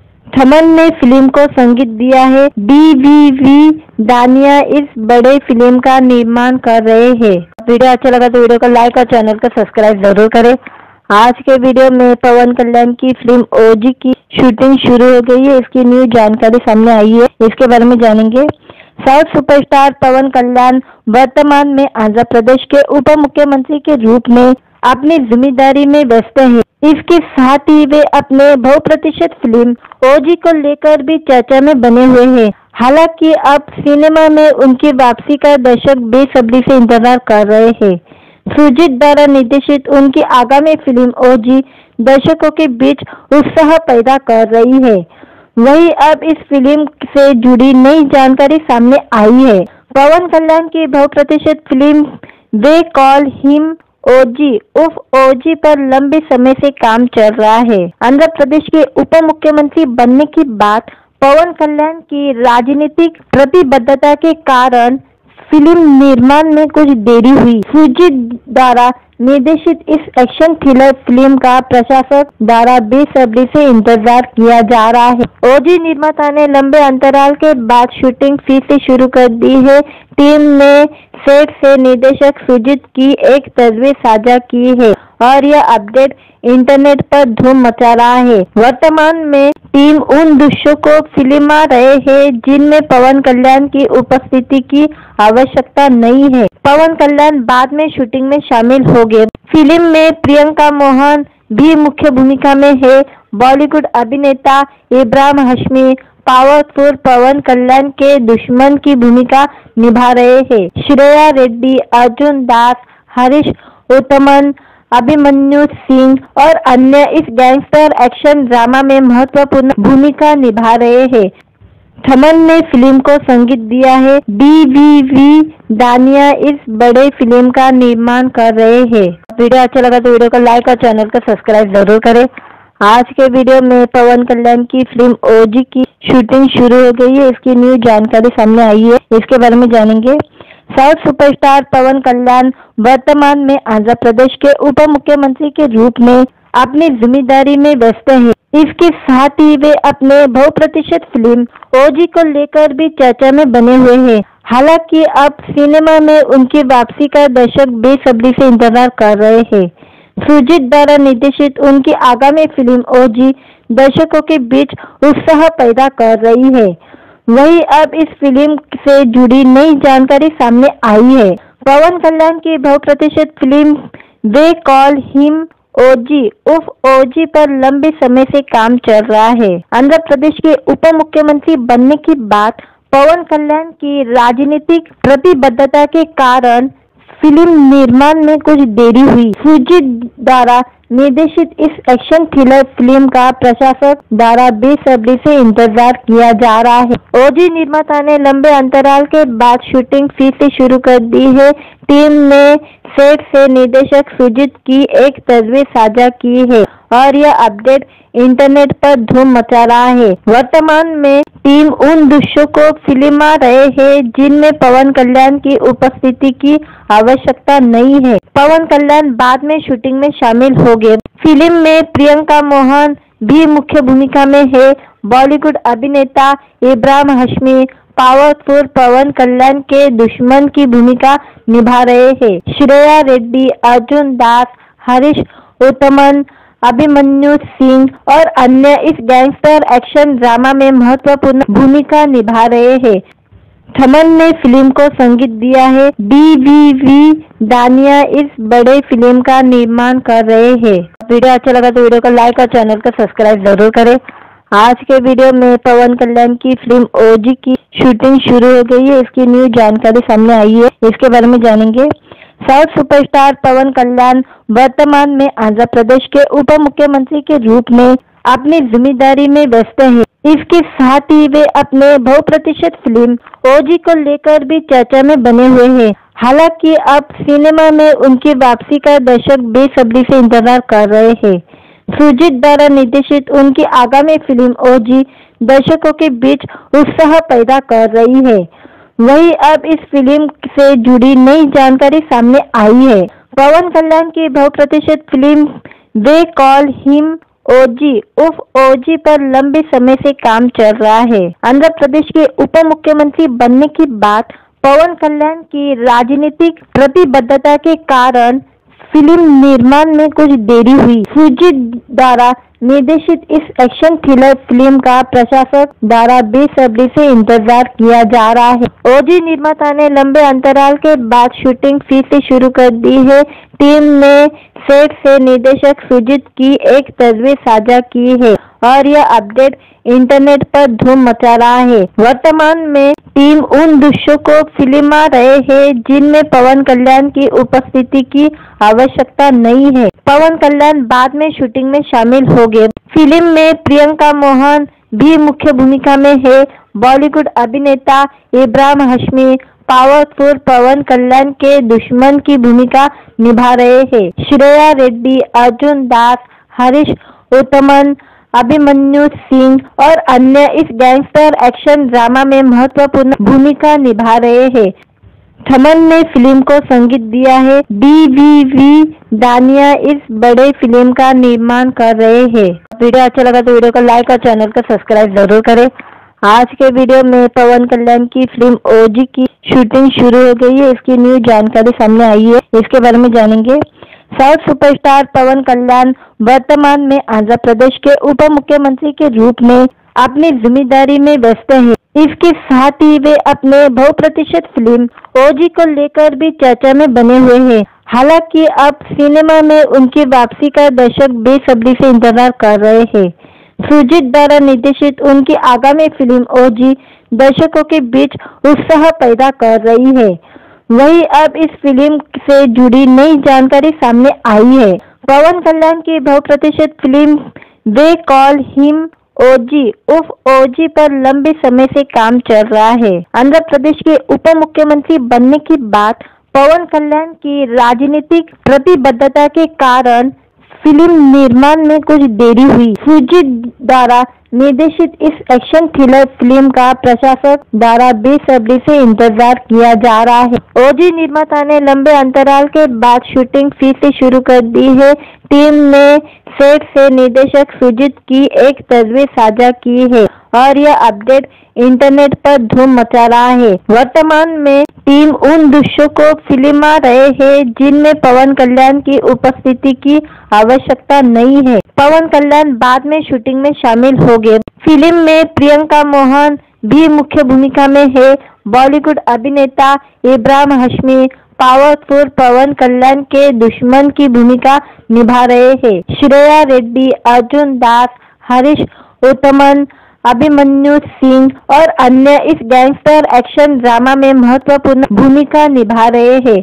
थमन ने फिल्म को संगीत दिया है। डी वी वी दानिया इस बड़े फिल्म का निर्माण कर रहे हैं। वीडियो अच्छा लगा तो वीडियो को लाइक और चैनल को सब्सक्राइब जरूर करें। आज के वीडियो में पवन कल्याण की फिल्म ओजी की शूटिंग शुरू हो गई है। इसकी न्यू जानकारी सामने आई है, इसके बारे में जानेंगे। साउथ सुपरस्टार पवन कल्याण वर्तमान में आंध्र प्रदेश के उप मुख्यमंत्री के रूप में अपनी जिम्मेदारी में व्यस्त हैं। इसके साथ ही वे अपने बहुप्रतीक्षित फिल्म ओजी को लेकर भी चर्चा में बने हुए हैं। हालांकि अब सिनेमा में उनकी वापसी का दर्शक बेसब्री से इंतजार कर रहे हैं। सुजीत द्वारा निर्देशित उनकी आगामी फिल्म ओजी दर्शकों के बीच उत्साह पैदा कर रही है। वहीं अब इस फिल्म से जुड़ी नई जानकारी सामने आई है। पवन कल्याण की बहुप्रतीक्षित film they call him OG उफ ओजी पर लंबे समय से काम चल रहा है। आंध्र प्रदेश के उप मुख्यमंत्री बनने के बाद पवन कल्याण की राजनीतिक प्रतिबद्धता के कारण फिल्म निर्माण में कुछ देरी हुई। सुजीत द्वारा निर्देशित इस एक्शन थ्रिलर फिल्म का प्रशासक द्वारा बेसब्री से इंतजार किया जा रहा है। ओजी निर्माता ने लंबे अंतराल के बाद शूटिंग फिर से शुरू कर दी है। टीम ने सेट से निर्देशक सुजीत की एक तस्वीर साझा की है और यह अपडेट इंटरनेट पर धूम मचा रहा है। वर्तमान में टीम उन दृश्यों को फिल्मा रहे हैं जिनमें पवन कल्याण की उपस्थिति की आवश्यकता नहीं है। पवन कल्याण बाद में शूटिंग में शामिल हो गए। फिल्म में प्रियंका मोहन भी मुख्य भूमिका में है। बॉलीवुड अभिनेता इब्राहिम हाशमी पावरफुल पवन कल्याण के दुश्मन की भूमिका निभा रहे हैं। श्रेया रेड्डी, अर्जुन दास, हरीश उत्तमन, अभिमन्यु सिंह और अन्य इस गैंगस्टर एक्शन ड्रामा में महत्वपूर्ण भूमिका निभा रहे हैं। थमन ने फिल्म को संगीत दिया है। डी वी वी दानिया इस बड़े फिल्म का निर्माण कर रहे हैं। वीडियो अच्छा लगा तो वीडियो को लाइक और चैनल को सब्सक्राइब जरूर करें। आज के वीडियो में पवन कल्याण की फिल्म ओजी की शूटिंग शुरू हो गई है। इसकी न्यू जानकारी सामने आई है, इसके बारे में जानेंगे। साउथ सुपरस्टार पवन कल्याण वर्तमान में आंध्र प्रदेश के उप मुख्यमंत्री के रूप में अपनी जिम्मेदारी में व्यस्त हैं। इसके साथ ही वे अपने बहुप्रतीक्षित फिल्म ओजी को लेकर भी चर्चा में बने हुए हैं। हालांकि अब सिनेमा में उनकी वापसी का दर्शक बेसब्री से इंतजार कर रहे हैं। सुजीत द्वारा निर्देशित उनकी आगामी फिल्म ओजी दर्शकों के बीच उत्साह पैदा कर रही है। वहीं अब इस फिल्म से जुड़ी नई जानकारी सामने आई है। पवन कल्याण की बहुप्रतीक्षित film they call him OG उफ ओजी पर लंबे समय से काम चल रहा है। आंध्र प्रदेश के उप मुख्यमंत्री बनने के बाद पवन कल्याण की राजनीतिक प्रतिबद्धता के कारण फिल्म निर्माण में कुछ देरी हुई। सुजीत द्वारा निर्देशित इस एक्शन थ्रिलर फिल्म का प्रशासक द्वारा बेसब्री से इंतजार किया जा रहा है। ओजी निर्माता ने लंबे अंतराल के बाद शूटिंग फिर से शुरू कर दी है। टीम ने सेट से निर्देशक सुजीत की एक तस्वीर साझा की है और यह अपडेट इंटरनेट पर धूम मचा रहा है। वर्तमान में टीम उन दृश्यों को फिल्मा रहे हैं जिनमें पवन कल्याण की उपस्थिति की आवश्यकता नहीं है। पवन कल्याण बाद में शूटिंग में शामिल हो गए। फिल्म में प्रियंका मोहन भी मुख्य भूमिका में है। बॉलीवुड अभिनेता इब्राहिम हाशमी पावरफुल पवन कल्याण के दुश्मन की भूमिका निभा रहे हैं। श्रेया रेड्डी, अर्जुन दास, हरीश उत्तमन, अभिमन्यु सिंह और अन्य इस गैंगस्टर एक्शन ड्रामा में महत्वपूर्ण भूमिका निभा रहे हैं। थमन ने फिल्म को संगीत दिया है। डी वी वी दानिया इस बड़े फिल्म का निर्माण कर रहे हैं। वीडियो अच्छा लगा तो वीडियो को लाइक और चैनल को सब्सक्राइब जरूर करें। आज के वीडियो में पवन कल्याण की फिल्म ओजी की शूटिंग शुरू हो गई है। इसकी न्यू जानकारी सामने आई है, इसके बारे में जानेंगे। साउथ सुपरस्टार पवन कल्याण वर्तमान में आंध्र प्रदेश के उप मुख्यमंत्री के रूप में अपनी जिम्मेदारी में व्यस्त हैं। इसके साथ ही वे अपने बहुप्रतीक्षित फिल्म ओजी को लेकर भी चर्चा में बने हुए हैं। हालांकि अब सिनेमा में उनकी वापसी का दर्शक बेसब्री से इंतजार कर रहे हैं। सुजीत द्वारा निर्देशित उनकी आगामी फिल्म ओजी दर्शकों के बीच उत्साह पैदा कर रही है। वहीं अब इस फिल्म से जुड़ी नई जानकारी सामने आई है। पवन कल्याण की बहुप्रतीक्षित film they call him OG उफ ओजी पर लंबे समय से काम चल रहा है। आंध्र प्रदेश के उप मुख्यमंत्री बनने के बाद पवन कल्याण की राजनीतिक प्रतिबद्धता के कारण फिल्म निर्माण में कुछ देरी हुई। सुजीत द्वारा निर्देशित इस एक्शन थ्रिलर फिल्म का प्रशासक द्वारा बेसब्री से इंतजार किया जा रहा है। ओजी निर्माता ने लंबे अंतराल के बाद शूटिंग फिर से शुरू कर दी है। टीम ने सेट से निर्देशक सुजीत की एक तस्वीर साझा की है और यह अपडेट इंटरनेट पर धूम मचा रहा है। वर्तमान में टीम उन दृश्यों को फिल्मा रहे हैं जिनमें पवन कल्याण की उपस्थिति की आवश्यकता नहीं है। पवन कल्याण बाद में शूटिंग में शामिल हो गए। फिल्म में प्रियंका मोहन भी मुख्य भूमिका में है। बॉलीवुड अभिनेता इब्राहिम हाशमी पावरफुल पवन कल्याण के दुश्मन की भूमिका निभा रहे हैं। श्रेया रेड्डी, अर्जुन दास, हरीश उत्तमन, अभिमन्यु सिंह और अन्य इस गैंगस्टर एक्शन ड्रामा में महत्वपूर्ण भूमिका निभा रहे हैं। थमन ने फिल्म को संगीत दिया है। डी वी वी दानिया इस बड़े फिल्म का निर्माण कर रहे हैं। वीडियो अच्छा लगा तो वीडियो को लाइक और चैनल को सब्सक्राइब जरूर करें। आज के वीडियो में पवन कल्याण की फिल्म ओजी की शूटिंग शुरू हो गई है। इसकी न्यू जानकारी सामने आई है, इसके बारे में जानेंगे। साउथ सुपरस्टार पवन कल्याण वर्तमान में आंध्र प्रदेश के उप मुख्यमंत्री के रूप में अपनी जिम्मेदारी में व्यस्त है। इसके साथ ही वे अपने बहुप्रतीक्षित फिल्म ओजी को लेकर भी चर्चा में बने हुए हैं। हालांकि अब सिनेमा में उनकी वापसी का दर्शक बेसब्री से इंतजार कर रहे हैं। सुजीत द्वारा निर्देशित उनकी आगामी फिल्म ओजी दर्शकों के बीच उत्साह पैदा कर रही है। वहीं अब इस फिल्म से जुड़ी नई जानकारी सामने आई है। पवन कल्याण की बहुप्रतीक्षित film they call him OG उफ ओजी पर लंबे समय से काम चल रहा है। आंध्र प्रदेश के उप मुख्यमंत्री बनने के बाद पवन कल्याण की राजनीतिक प्रतिबद्धता के कारण फिल्म निर्माण में कुछ देरी हुई। सुजीत द्वारा निर्देशित इस एक्शन थ्रिलर फिल्म का प्रशासक द्वारा बेसब्री से इंतजार किया जा रहा है। ओजी निर्माता ने लंबे अंतराल के बाद शूटिंग फिर से शुरू कर दी है। टीम ने सेट से निर्देशक सुजीत की एक तस्वीर साझा की है और यह अपडेट इंटरनेट पर धूम मचा रहा है। वर्तमान में टीम उन दृश्यों को फिल्मा रहे हैं जिनमें पवन कल्याण की उपस्थिति की आवश्यकता नहीं है। पवन कल्याण बाद में शूटिंग में शामिल हो गए। फिल्म में प्रियंका मोहन भी मुख्य भूमिका में है। बॉलीवुड अभिनेता इब्राहिम हाशमी पावरफुल पवन कल्याण के दुश्मन की भूमिका निभा रहे हैं। श्रेया रेड्डी, अर्जुन दास, हरीश उत्तमन, अभिमन्यु सिंह और अन्य इस गैंगस्टर एक्शन ड्रामा में महत्वपूर्ण भूमिका निभा रहे हैं।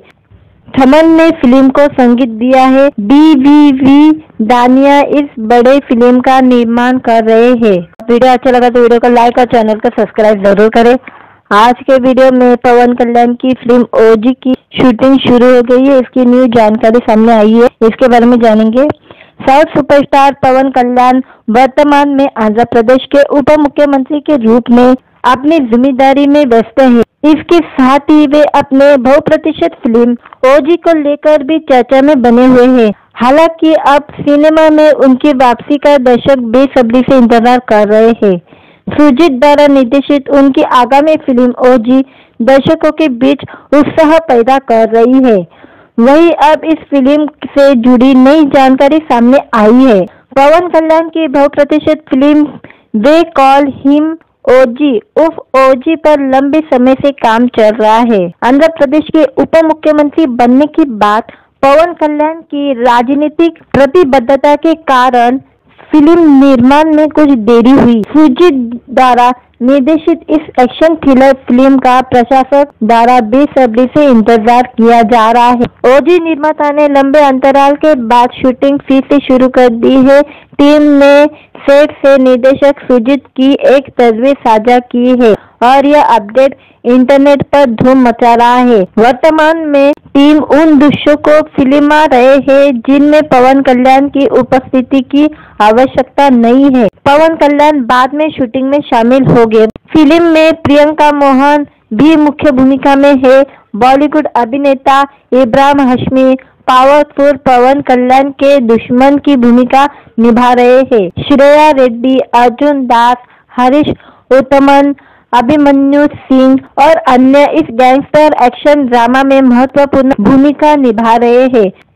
थमन ने फिल्म को संगीत दिया है। डी वी वी दानिया इस बड़े फिल्म का निर्माण कर रहे हैं। वीडियो अच्छा लगा तो वीडियो को लाइक और चैनल को सब्सक्राइब जरूर करें। आज के वीडियो में पवन कल्याण की फिल्म ओजी की शूटिंग शुरू हो गई है। इसकी न्यू जानकारी सामने आई है, इसके बारे में जानेंगे। साउथ सुपरस्टार पवन कल्याण वर्तमान में आंध्र प्रदेश के उप मुख्यमंत्री के रूप में अपनी जिम्मेदारी में व्यस्त है। इसके साथ ही वे अपने बहुप्रतीक्षित फिल्म ओजी को लेकर भी चर्चा में बने हुए हैं। हालांकि अब सिनेमा में उनकी वापसी का दर्शक बेसब्री से इंतजार कर रहे हैं। सुजीत द्वारा निर्देशित उनकी आगामी फिल्म ओजी दर्शकों के बीच उत्साह पैदा कर रही है। वहीं अब इस फिल्म से जुड़ी नई जानकारी सामने आई है। पवन कल्याण की बहुप्रतीक्षित film they call him OG उफ ओजी पर लंबे समय से काम चल रहा है। आंध्र प्रदेश के उप मुख्यमंत्री बनने के बाद पवन कल्याण की राजनीतिक प्रतिबद्धता के कारण फिल्म निर्माण में कुछ देरी हुई। सुजीत द्वारा निर्देशित इस एक्शन थ्रिलर फिल्म का प्रशासक द्वारा बेसब्री से इंतजार किया जा रहा है। ओजी निर्माता ने लंबे अंतराल के बाद शूटिंग फिर से शुरू कर दी है। टीम ने सेट से निर्देशक सुजीत की एक तस्वीर साझा की है और यह अपडेट इंटरनेट पर धूम मचा रहा है। वर्तमान में टीम उन दृश्यों को फिल्मा रहे हैं जिनमें पवन कल्याण की उपस्थिति की आवश्यकता नहीं है। पवन कल्याण बाद में शूटिंग में शामिल हो गए। फिल्म में प्रियंका मोहन भी मुख्य भूमिका में है। बॉलीवुड अभिनेता इब्राहिम हाशमी पावरफुल पवन कल्याण के दुश्मन की भूमिका निभा रहे हैं। श्रेया रेड्डी, अर्जुन दास, हरीश उत्तमन, अभिमन्यु सिंह और अन्य इस गैंगस्टर एक्शन ड्रामा में महत्वपूर्ण भूमिका निभा रहे हैं।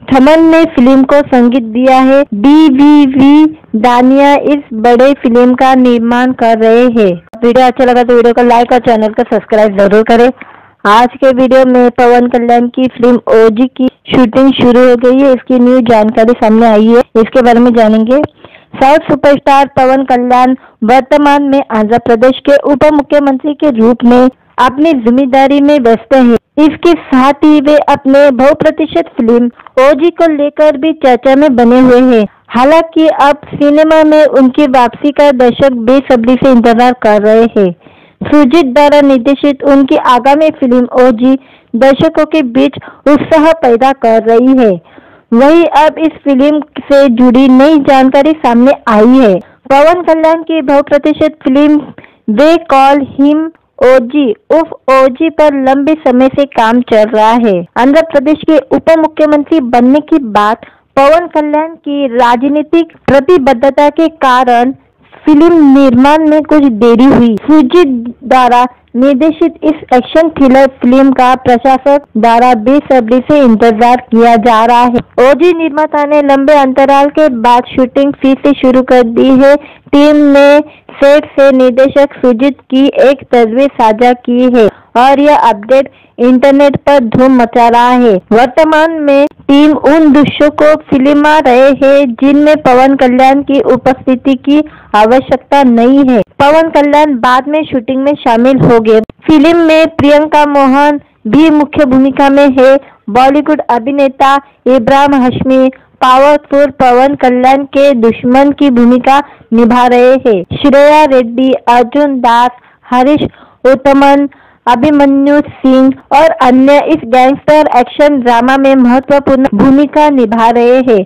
थमन ने फिल्म को संगीत दिया है। डी वी वी दानिया इस बड़े फिल्म का निर्माण कर रहे हैं। वीडियो अच्छा लगा तो वीडियो को लाइक और चैनल को सब्सक्राइब जरूर करें। आज के वीडियो में पवन कल्याण की फिल्म ओजी की शूटिंग शुरू हो गई है। इसकी न्यू जानकारी सामने आई है, इसके बारे में जानेंगे। साउथ सुपरस्टार पवन कल्याण वर्तमान में आंध्र प्रदेश के उप मुख्यमंत्री के रूप में अपनी जिम्मेदारी में व्यस्त है। इसके साथ ही वे अपने बहुप्रतीक्षित फिल्म ओजी को लेकर भी चर्चा में बने हुए हैं। हालांकि अब सिनेमा में उनकी वापसी का दर्शक बेसब्री से इंतजार कर रहे हैं। सुजीत द्वारा निर्देशित उनकी आगामी फिल्म ओजी दर्शकों के बीच उत्साह पैदा कर रही है। वहीं अब इस फिल्म से जुड़ी नई जानकारी सामने आई है। पवन कल्याण की बहुप्रतीक्षित film they call him OG उफ ओजी पर लंबे समय से काम चल रहा है। आंध्र प्रदेश के उप मुख्यमंत्री बनने की बात पवन कल्याण की राजनीतिक प्रतिबद्धता के कारण फिल्म निर्माण में कुछ देरी हुई। सुजीत द्वारा निर्देशित इस एक्शन थ्रिलर फिल्म का प्रशासक द्वारा बेसब्री से इंतजार किया जा रहा है। ओजी निर्माता ने लंबे अंतराल के बाद शूटिंग फिर से शुरू कर दी है। टीम ने सेट से निर्देशक सुजीत की एक तस्वीर साझा की है और यह अपडेट इंटरनेट पर धूम मचा रहा है। वर्तमान में टीम उन दृश्यों को फिल्मा रहे हैं जिनमें पवन कल्याण की उपस्थिति की आवश्यकता नहीं है। पवन कल्याण बाद में शूटिंग में शामिल हो गए। फिल्म में प्रियंका मोहन भी मुख्य भूमिका में है। बॉलीवुड अभिनेता इब्राहिम हाशमी पावरफुल पवन कल्याण के दुश्मन की भूमिका निभा रहे हैं। श्रेया रेड्डी, अर्जुन दास, हरीश उत्तमन, अभिमन्यु सिंह और अन्य इस गैंगस्टर एक्शन ड्रामा में महत्वपूर्ण भूमिका निभा रहे हैं।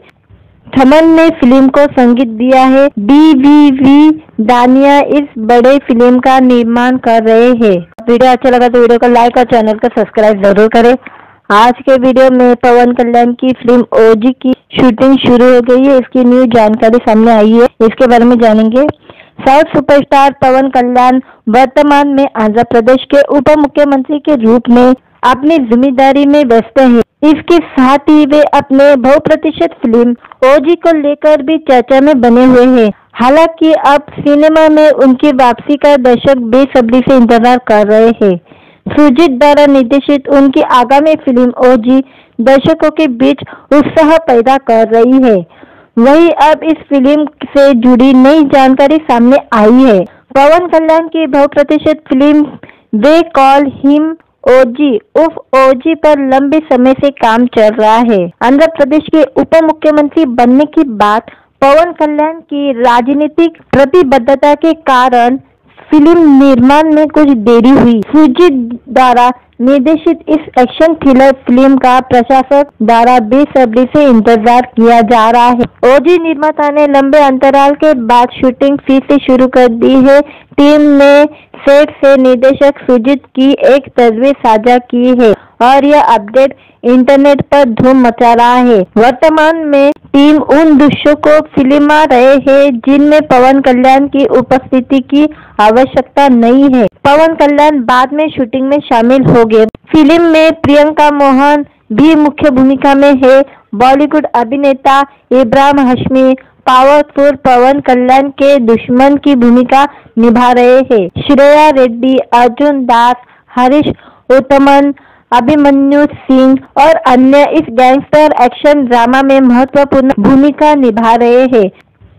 थमन ने फिल्म को संगीत दिया है। डी वी वी दानिया इस बड़े फिल्म का निर्माण कर रहे हैं। वीडियो अच्छा लगा तो वीडियो को लाइक और चैनल को सब्सक्राइब जरूर करें। आज के वीडियो में पवन कल्याण की फिल्म ओजी की शूटिंग शुरू हो गई है। इसकी न्यू जानकारी सामने आई है, इसके बारे में जानेंगे। साउथ सुपरस्टार पवन कल्याण वर्तमान में आंध्र प्रदेश के उप मुख्यमंत्री के रूप में अपनी जिम्मेदारी में व्यस्त है। इसके साथ ही वे अपने बहुप्रतीक्षित फिल्म ओजी को लेकर भी चर्चा में बने हुए हैं। हालांकि अब सिनेमा में उनकी वापसी का दर्शक बेसब्री से इंतजार कर रहे हैं। सुजीत द्वारा निर्देशित उनकी आगामी फिल्म ओजी दर्शकों के बीच उत्साह पैदा कर रही है। वहीं अब इस फिल्म से जुड़ी नई जानकारी सामने आई है। पवन कल्याण की बहुप्रतीक्षित film they call him OG उफ ओजी पर लंबे समय से काम चल रहा है। आंध्र प्रदेश के उप मुख्यमंत्री बनने की बात पवन कल्याण की राजनीतिक प्रतिबद्धता के कारण फिल्म निर्माण में कुछ देरी हुई। सुजीत द्वारा निर्देशित इस एक्शन थ्रिलर फिल्म का प्रशासक द्वारा बेसब्री से इंतजार किया जा रहा है। ओजी निर्माता ने लंबे अंतराल के बाद शूटिंग फिर से शुरू कर दी है। टीम ने सेट से निर्देशक सुजीत की एक तस्वीर साझा की है और यह अपडेट इंटरनेट पर धूम मचा रहा है। वर्तमान में टीम उन दृश्यों को फिल्मा रहे हैं जिनमें पवन कल्याण की उपस्थिति की आवश्यकता नहीं है। पवन कल्याण बाद में शूटिंग में शामिल हो गए। फिल्म में प्रियंका मोहन भी मुख्य भूमिका में है। बॉलीवुड अभिनेता इब्राहिम हाशमी पावरफुल पवन कल्याण के दुश्मन की भूमिका निभा रहे हैं। श्रेया रेड्डी, अर्जुन दास, हरीश उत्तमन, अभिमन्यु सिंह और अन्य इस गैंगस्टर एक्शन ड्रामा में महत्वपूर्ण भूमिका निभा रहे हैं।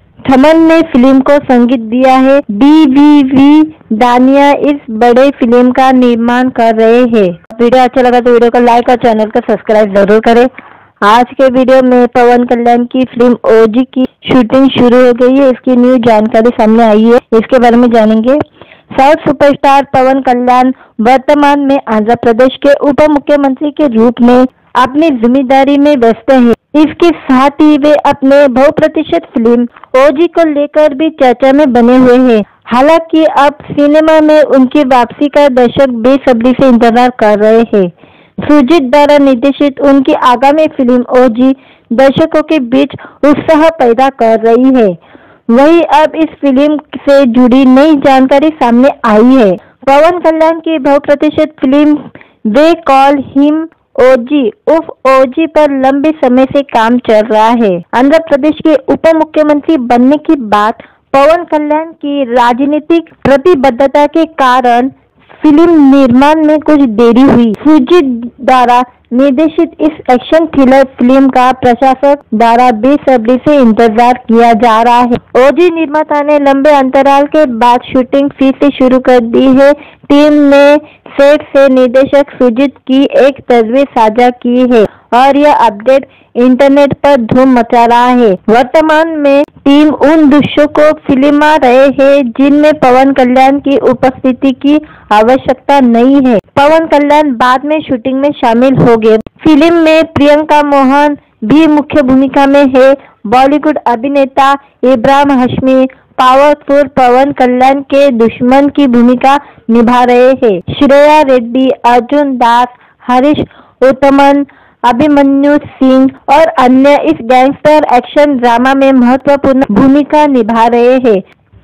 थमन ने फिल्म को संगीत दिया है। डी वी वी दानिया इस बड़े फिल्म का निर्माण कर रहे हैं। वीडियो अच्छा लगा तो वीडियो को लाइक और चैनल को सब्सक्राइब जरूर करें। आज के वीडियो में पवन कल्याण की फिल्म ओजी की शूटिंग शुरू हो गई है। इसकी न्यू जानकारी सामने आई है, इसके बारे में जानेंगे। साउथ सुपरस्टार पवन कल्याण वर्तमान में आंध्र प्रदेश के उप मुख्यमंत्री के रूप में अपनी जिम्मेदारी में व्यस्त है। इसके साथ ही वे अपने बहुप्रतीक्षित फिल्म ओजी को लेकर भी चर्चा में बने हुए हैं। हालांकि अब सिनेमा में उनकी वापसी का दर्शक बेसब्री से इंतजार कर रहे हैं। सुजीत द्वारा निर्देशित उनकी आगामी फिल्म ओजी दर्शकों के बीच उत्साह पैदा कर रही है। वहीं अब इस फिल्म से जुड़ी नई जानकारी सामने आई है। पवन कल्याण की बहुप्रतीक्षित film they call him OG उफ ओजी पर लंबे समय से काम चल रहा है। आंध्र प्रदेश के उप मुख्यमंत्री बनने की बात पवन कल्याण की राजनीतिक प्रतिबद्धता के कारण फिल्म निर्माण में कुछ देरी हुई। सुजीत द्वारा निर्देशित इस एक्शन थ्रिलर फिल्म का प्रशासक द्वारा बेसब्री से इंतजार किया जा रहा है। ओजी निर्माता ने लंबे अंतराल के बाद शूटिंग फिर से शुरू कर दी है। टीम ने सेट से निर्देशक सुजीत की एक तस्वीर साझा की है और यह अपडेट इंटरनेट पर धूम मचा रहा है। वर्तमान में टीम उन दृश्यों को फिल्मा रहे हैं जिनमें पवन कल्याण की उपस्थिति की आवश्यकता नहीं है। पवन कल्याण बाद में शूटिंग में शामिल हो गए। फिल्म में प्रियंका मोहन भी मुख्य भूमिका में है। बॉलीवुड अभिनेता इब्राहिम हाशमी पावरफुल पवन कल्याण के दुश्मन की भूमिका निभा रहे हैं। श्रेया रेड्डी, अर्जुन दास, हरीश उत्तमन, अभिमन्यु सिंह और अन्य इस गैंगस्टर एक्शन ड्रामा में महत्वपूर्ण भूमिका निभा रहे हैं।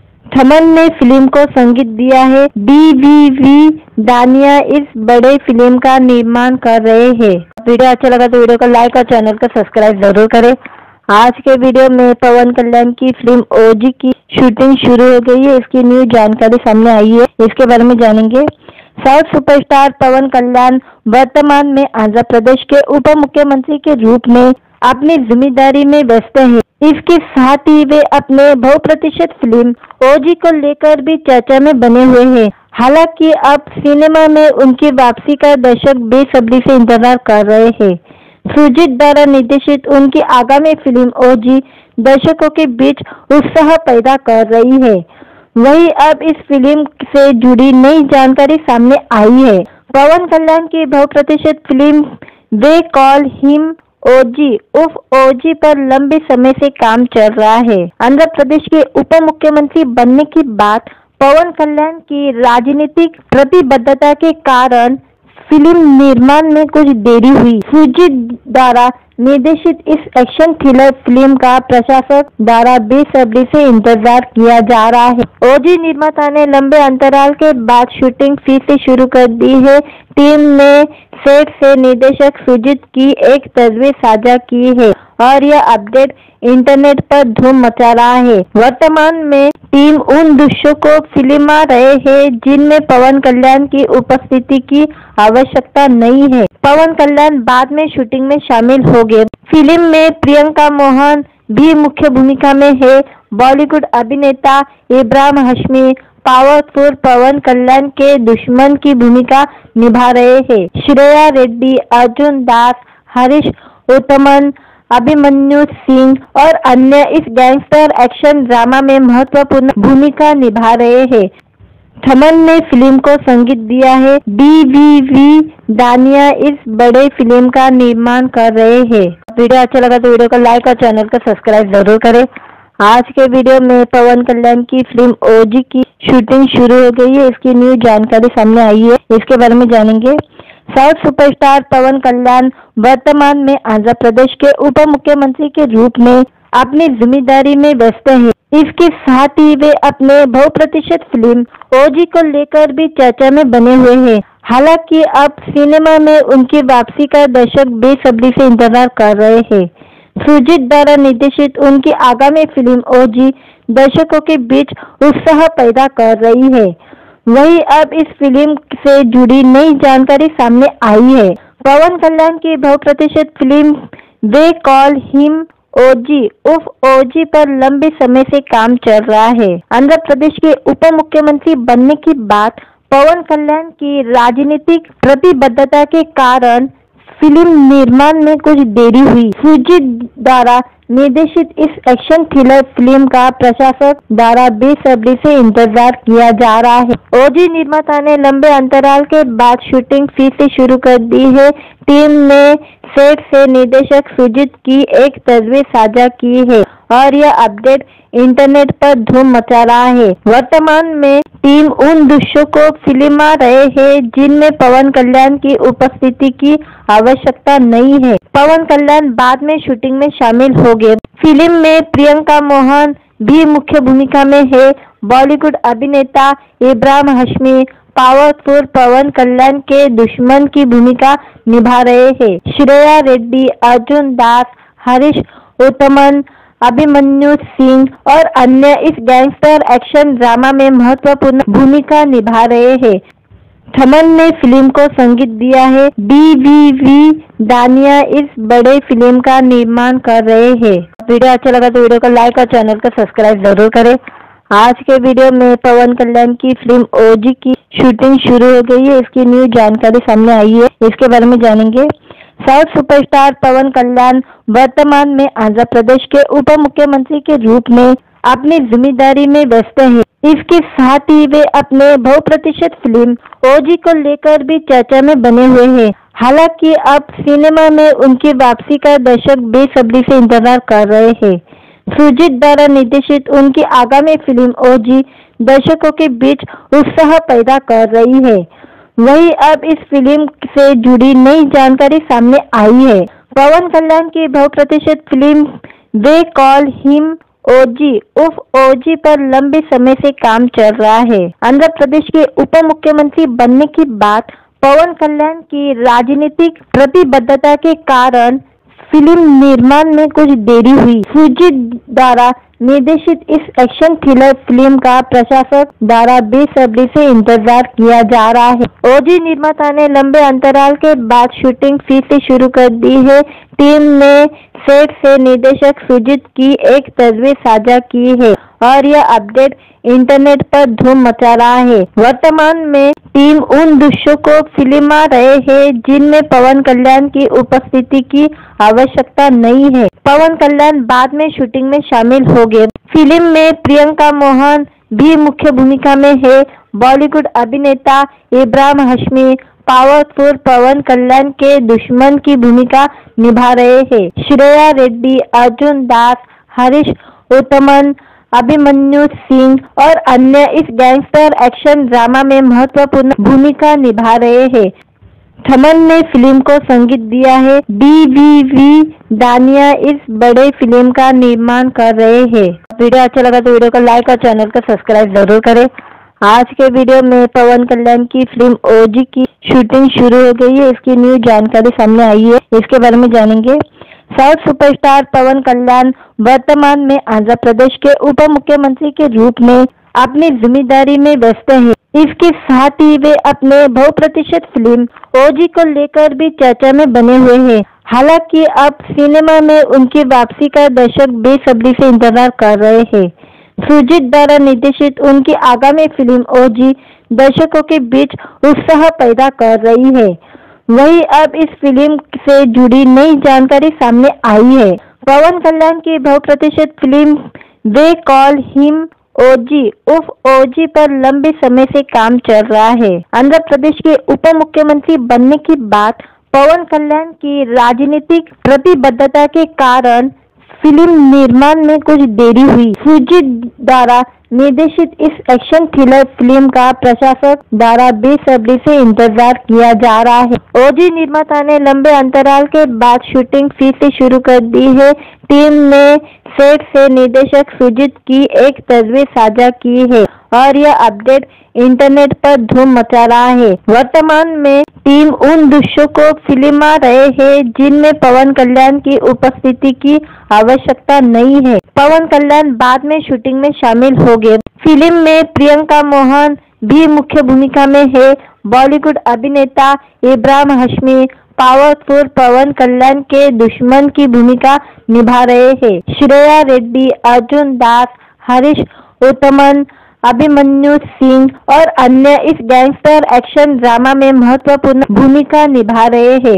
थमन ने फिल्म को संगीत दिया है। डी वी वी दानिया इस बड़े फिल्म का निर्माण कर रहे हैं। वीडियो अच्छा लगा तो वीडियो को लाइक और चैनल को सब्सक्राइब जरूर करें। आज के वीडियो में पवन कल्याण की फिल्म ओजी की शूटिंग शुरू हो गई है। इसकी न्यू जानकारी सामने आई है, इसके बारे में जानेंगे। साउथ सुपरस्टार पवन कल्याण वर्तमान में आंध्र प्रदेश के उप मुख्यमंत्री के रूप में अपनी जिम्मेदारी में व्यस्त है। इसके साथ ही वे अपने बहुप्रतीक्षित फिल्म ओजी को लेकर भी चर्चा में बने हुए हैं। हालांकि अब सिनेमा में उनकी वापसी का दर्शक बेसब्री से इंतजार कर रहे हैं। सुजीत द्वारा निर्देशित उनकी आगामी फिल्म ओजी दर्शकों के बीच उत्साह पैदा कर रही है। वहीं अब इस फिल्म से जुड़ी नई जानकारी सामने आई है। पवन कल्याण की बहुप्रतीक्षित film they call him OG उफ ओजी पर लंबे समय से काम चल रहा है। आंध्र प्रदेश के उप मुख्यमंत्री बनने की बात पवन कल्याण की राजनीतिक प्रतिबद्धता के कारण फिल्म निर्माण में कुछ देरी हुई। सुजीत द्वारा निर्देशित इस एक्शन थ्रिलर फिल्म का प्रशासक द्वारा बेसब्री से इंतजार किया जा रहा है। ओजी निर्माता ने लंबे अंतराल के बाद शूटिंग फिर से शुरू कर दी है। टीम ने सेट से निर्देशक सुजीत की एक तस्वीर साझा की है और यह अपडेट इंटरनेट पर धूम मचा रहा है। वर्तमान में टीम उन दृश्यों को फिल्मा रहे हैं जिनमें पवन कल्याण की उपस्थिति की आवश्यकता नहीं है। पवन कल्याण बाद में शूटिंग में शामिल हो गए। फिल्म में प्रियंका मोहन भी मुख्य भूमिका में है। बॉलीवुड अभिनेता इब्राहिम हाशमी पावरफुल पवन कल्याण के दुश्मन की भूमिका निभा रहे हैं। श्रेया रेड्डी, अर्जुन दास, हरीश उत्तमन, अभिमन्यु सिंह और अन्य इस गैंगस्टर एक्शन ड्रामा में महत्वपूर्ण भूमिका निभा रहे हैं। थमन ने फिल्म को संगीत दिया है। डी वी वी दानिया इस बड़े फिल्म का निर्माण कर रहे हैं। वीडियो अच्छा लगा तो वीडियो को लाइक और चैनल को सब्सक्राइब जरूर करें। आज के वीडियो में पवन कल्याण की फिल्म ओजी की शूटिंग शुरू हो गई है। इसकी न्यू जानकारी सामने आई है, इसके बारे में जानेंगे। साउथ सुपरस्टार पवन कल्याण वर्तमान में आंध्र प्रदेश के उप मुख्यमंत्री के रूप में अपनी जिम्मेदारी में व्यस्त है। इसके साथ ही वे अपने बहुप्रतीक्षित फिल्म ओजी को लेकर भी चर्चा में बने हुए हैं। हालांकि अब सिनेमा में उनकी वापसी का दर्शक बेसब्री से इंतजार कर रहे हैं। सुजीत द्वारा निर्देशित उनकी आगामी फिल्म ओजी दर्शकों के बीच उत्साह पैदा कर रही है। वहीं अब इस फिल्म से जुड़ी नई जानकारी सामने आई है। पवन कल्याण की बहुप्रतीक्षित film they call him OG उफ ओजी पर लंबे समय से काम चल रहा है। आंध्र प्रदेश के उप मुख्यमंत्री बनने की बात पवन कल्याण की राजनीतिक प्रतिबद्धता के कारण फिल्म निर्माण में कुछ देरी हुई। सुजीत द्वारा निर्देशित इस एक्शन थ्रिलर फिल्म का प्रशासक द्वारा बेसब्री से इंतजार किया जा रहा है। ओजी निर्माता ने लंबे अंतराल के बाद शूटिंग फिर से शुरू कर दी है। टीम ने सेट से निर्देशक सुजीत की एक तस्वीर साझा की है और यह अपडेट इंटरनेट पर धूम मचा रहा है। वर्तमान में टीम उन दृश्यों को फिल्मा रहे हैं जिनमें पवन कल्याण की उपस्थिति की आवश्यकता नहीं है। पवन कल्याण बाद में शूटिंग में शामिल हो गए। फिल्म में प्रियंका मोहन भी मुख्य भूमिका में है। बॉलीवुड अभिनेता इब्राहिम हाशमी पावरफुल पवन कल्याण के दुश्मन की भूमिका निभा रहे हैं। श्रेया रेड्डी, अर्जुन दास, हरीश उत्तमन, अभिमन्यु सिंह और अन्य इस गैंगस्टर एक्शन ड्रामा में महत्वपूर्ण भूमिका निभा रहे हैं। थमन ने फिल्म को संगीत दिया है। डी वी वी दानिया इस बड़े फिल्म का निर्माण कर रहे हैं। वीडियो अच्छा लगा तो वीडियो को लाइक और चैनल को सब्सक्राइब जरूर करें। आज के वीडियो में पवन कल्याण की फिल्म ओजी की शूटिंग शुरू हो गई है। इसकी न्यू जानकारी सामने आई है, इसके बारे में जानेंगे। साउथ सुपरस्टार पवन कल्याण वर्तमान में आंध्र प्रदेश के उप मुख्यमंत्री के रूप में अपनी जिम्मेदारी में व्यस्त है। इसके साथ ही वे अपने बहुप्रतीक्षित फिल्म ओजी को लेकर भी चर्चा में बने हुए हैं। हालांकि अब सिनेमा में उनकी वापसी का दर्शक बेसब्री से इंतजार कर रहे हैं। सुजीत द्वारा निर्देशित उनकी आगामी फिल्म ओजी दर्शकों के बीच उत्साह पैदा कर रही है। वहीं अब इस फिल्म से जुड़ी नई जानकारी सामने आई है। पवन कल्याण की बहुप्रतीक्षित film they call him OG उफ ओजी पर लंबे समय से काम चल रहा है। आंध्र प्रदेश के उप मुख्यमंत्री बनने के बाद पवन कल्याण की राजनीतिक प्रतिबद्धता के कारण फिल्म निर्माण में कुछ देरी हुई। सुजीत द्वारा निर्देशित इस एक्शन थ्रिलर फिल्म का प्रशासक द्वारा बेसब्री से इंतजार किया जा रहा है। ओजी निर्माता ने लंबे अंतराल के बाद शूटिंग फिर से शुरू कर दी है। टीम ने सेट से निर्देशक सुजीत की एक तस्वीर साझा की है और यह अपडेट इंटरनेट पर धूम मचा रहा है। वर्तमान में टीम उन दृश्यों को फिल्मा रहे हैं जिनमें पवन कल्याण की उपस्थिति की आवश्यकता नहीं है। पवन कल्याण बाद में शूटिंग में शामिल हो गए। फिल्म में प्रियंका मोहन भी मुख्य भूमिका में है। बॉलीवुड अभिनेता इब्राहिम हाशमी पावरफुल पवन कल्याण के दुश्मन की भूमिका निभा रहे हैं। श्रेया रेड्डी, अर्जुन दास, हरीश उत्तमन, अभिमन्यु सिंह और अन्य इस गैंगस्टर एक्शन ड्रामा में महत्वपूर्ण भूमिका निभा रहे हैं। थमन ने फिल्म को संगीत दिया है। डी वी वी दानिया इस बड़े फिल्म का निर्माण कर रहे हैं। वीडियो अच्छा लगा तो वीडियो को लाइक और चैनल को सब्सक्राइब जरूर करें। आज के वीडियो में पवन कल्याण की फिल्म ओजी की शूटिंग शुरू हो गई है। इसकी न्यू जानकारी सामने आई है, इसके बारे में जानेंगे। साउथ सुपरस्टार पवन कल्याण वर्तमान में आंध्र प्रदेश के उप मुख्यमंत्री के रूप में अपनी जिम्मेदारी में व्यस्त है। इसके साथ ही वे अपने बहुप्रतीक्षित फिल्म ओजी को लेकर भी चर्चा में बने हुए हैं। हालांकि अब सिनेमा में उनकी वापसी का दर्शक बेसब्री से इंतजार कर रहे हैं। सुजीत द्वारा निर्देशित उनकी आगामी फिल्म ओजी दर्शकों के बीच उत्साह पैदा कर रही है। वहीं अब इस फिल्म से जुड़ी नई जानकारी सामने आई है। पवन कल्याण की बहुप्रतीक्षित film they call him OG उफ ओजी पर लंबे समय से काम चल रहा है। आंध्र प्रदेश के उप मुख्यमंत्री बनने के बाद पवन कल्याण की राजनीतिक प्रतिबद्धता के कारण फिल्म निर्माण में कुछ देरी हुई। सुजीत द्वारा निर्देशित इस एक्शन थ्रिलर फिल्म का प्रशासक द्वारा बेसब्री से इंतजार किया जा रहा है। ओजी निर्माता ने लंबे अंतराल के बाद शूटिंग फिर से शुरू कर दी है। टीम ने सेट से निर्देशक सुजीत की एक तस्वीर साझा की है और यह अपडेट इंटरनेट पर धूम मचा रहा है। वर्तमान में टीम उन दृश्यों को फिल्मा रहे हैं जिनमें पवन कल्याण की उपस्थिति की आवश्यकता नहीं है। पवन कल्याण बाद में शूटिंग में शामिल हो गए। फिल्म में प्रियंका मोहन भी मुख्य भूमिका में है। बॉलीवुड अभिनेता इब्राहिम हाशमी पावरफुल पवन कल्याण के दुश्मन की भूमिका निभा रहे हैं। श्रेया रेड्डी, अर्जुन दास, हरीश उत्तमन, अभिमन्यु सिंह और अन्य इस गैंगस्टर एक्शन ड्रामा में महत्वपूर्ण भूमिका निभा रहे हैं।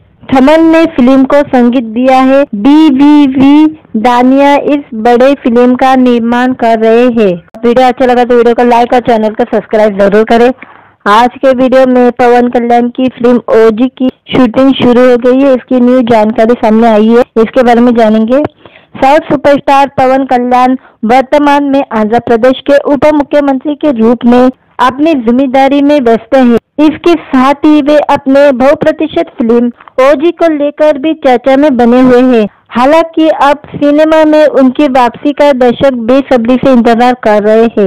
थमन ने फिल्म को संगीत दिया है। डी वी वी दानिया इस बड़े फिल्म का निर्माण कर रहे हैं। वीडियो अच्छा लगा तो वीडियो को लाइक और चैनल को सब्सक्राइब जरूर करें। आज के वीडियो में पवन कल्याण की फिल्म ओजी की शूटिंग शुरू हो गई है। इसकी न्यू जानकारी सामने आई है, इसके बारे में जानेंगे। साउथ सुपरस्टार पवन कल्याण वर्तमान में आंध्र प्रदेश के उप मुख्यमंत्री के रूप में अपनी जिम्मेदारी में व्यस्त है। इसके साथ ही वे अपने बहुप्रतीक्षित फिल्म ओजी को लेकर भी चर्चा में बने हुए हैं। हालांकि अब सिनेमा में उनकी वापसी का दर्शक बेसब्री से इंतजार कर रहे हैं।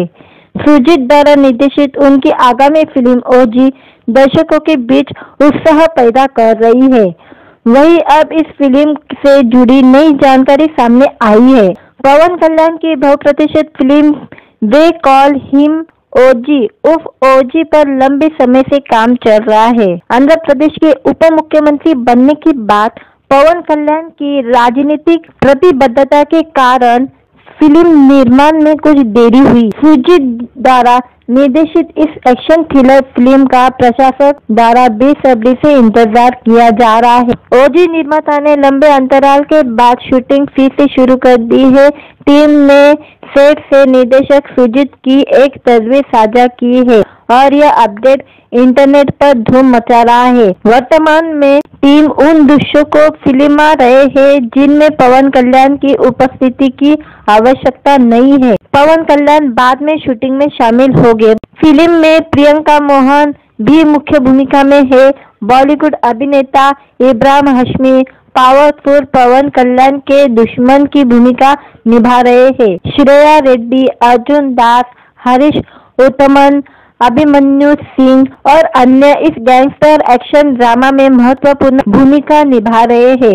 सुजीत द्वारा निर्देशित उनकी आगामी फिल्म ओजी दर्शकों के बीच उत्साह पैदा कर रही है। वहीं अब इस फिल्म से जुड़ी नई जानकारी सामने आई है। पवन कल्याण की बहुप्रतीक्षित film they call him OG उफ ओजी पर लंबे समय से काम चल रहा है। आंध्र प्रदेश के उप मुख्यमंत्री बनने की बात पवन कल्याण की राजनीतिक प्रतिबद्धता के कारण फिल्म निर्माण में कुछ देरी हुई। सुजीत द्वारा निर्देशित इस एक्शन थ्रिलर फिल्म का प्रशासक द्वारा बेसब्री से इंतजार किया जा रहा है। ओजी निर्माता ने लंबे अंतराल के बाद शूटिंग फिर से शुरू कर दी है। टीम ने सेट से निर्देशक सुजीत की एक तस्वीर साझा की है और यह अपडेट इंटरनेट पर धूम मचा रहा है। वर्तमान में टीम उन दृश्यों को फिल्मा रहे हैं जिनमें पवन कल्याण की उपस्थिति की आवश्यकता नहीं है। पवन कल्याण बाद में शूटिंग में शामिल हो गए। फिल्म में प्रियंका मोहन भी मुख्य भूमिका में है। बॉलीवुड अभिनेता इब्राहिम हाशमी पावरफुल पवन कल्याण के दुश्मन की भूमिका निभा रहे हैं। श्रेया रेड्डी, अर्जुन दास, हरीश उत्तमन, अभिमन्यु सिंह और अन्य इस गैंगस्टर एक्शन ड्रामा में महत्वपूर्ण भूमिका निभा रहे हैं।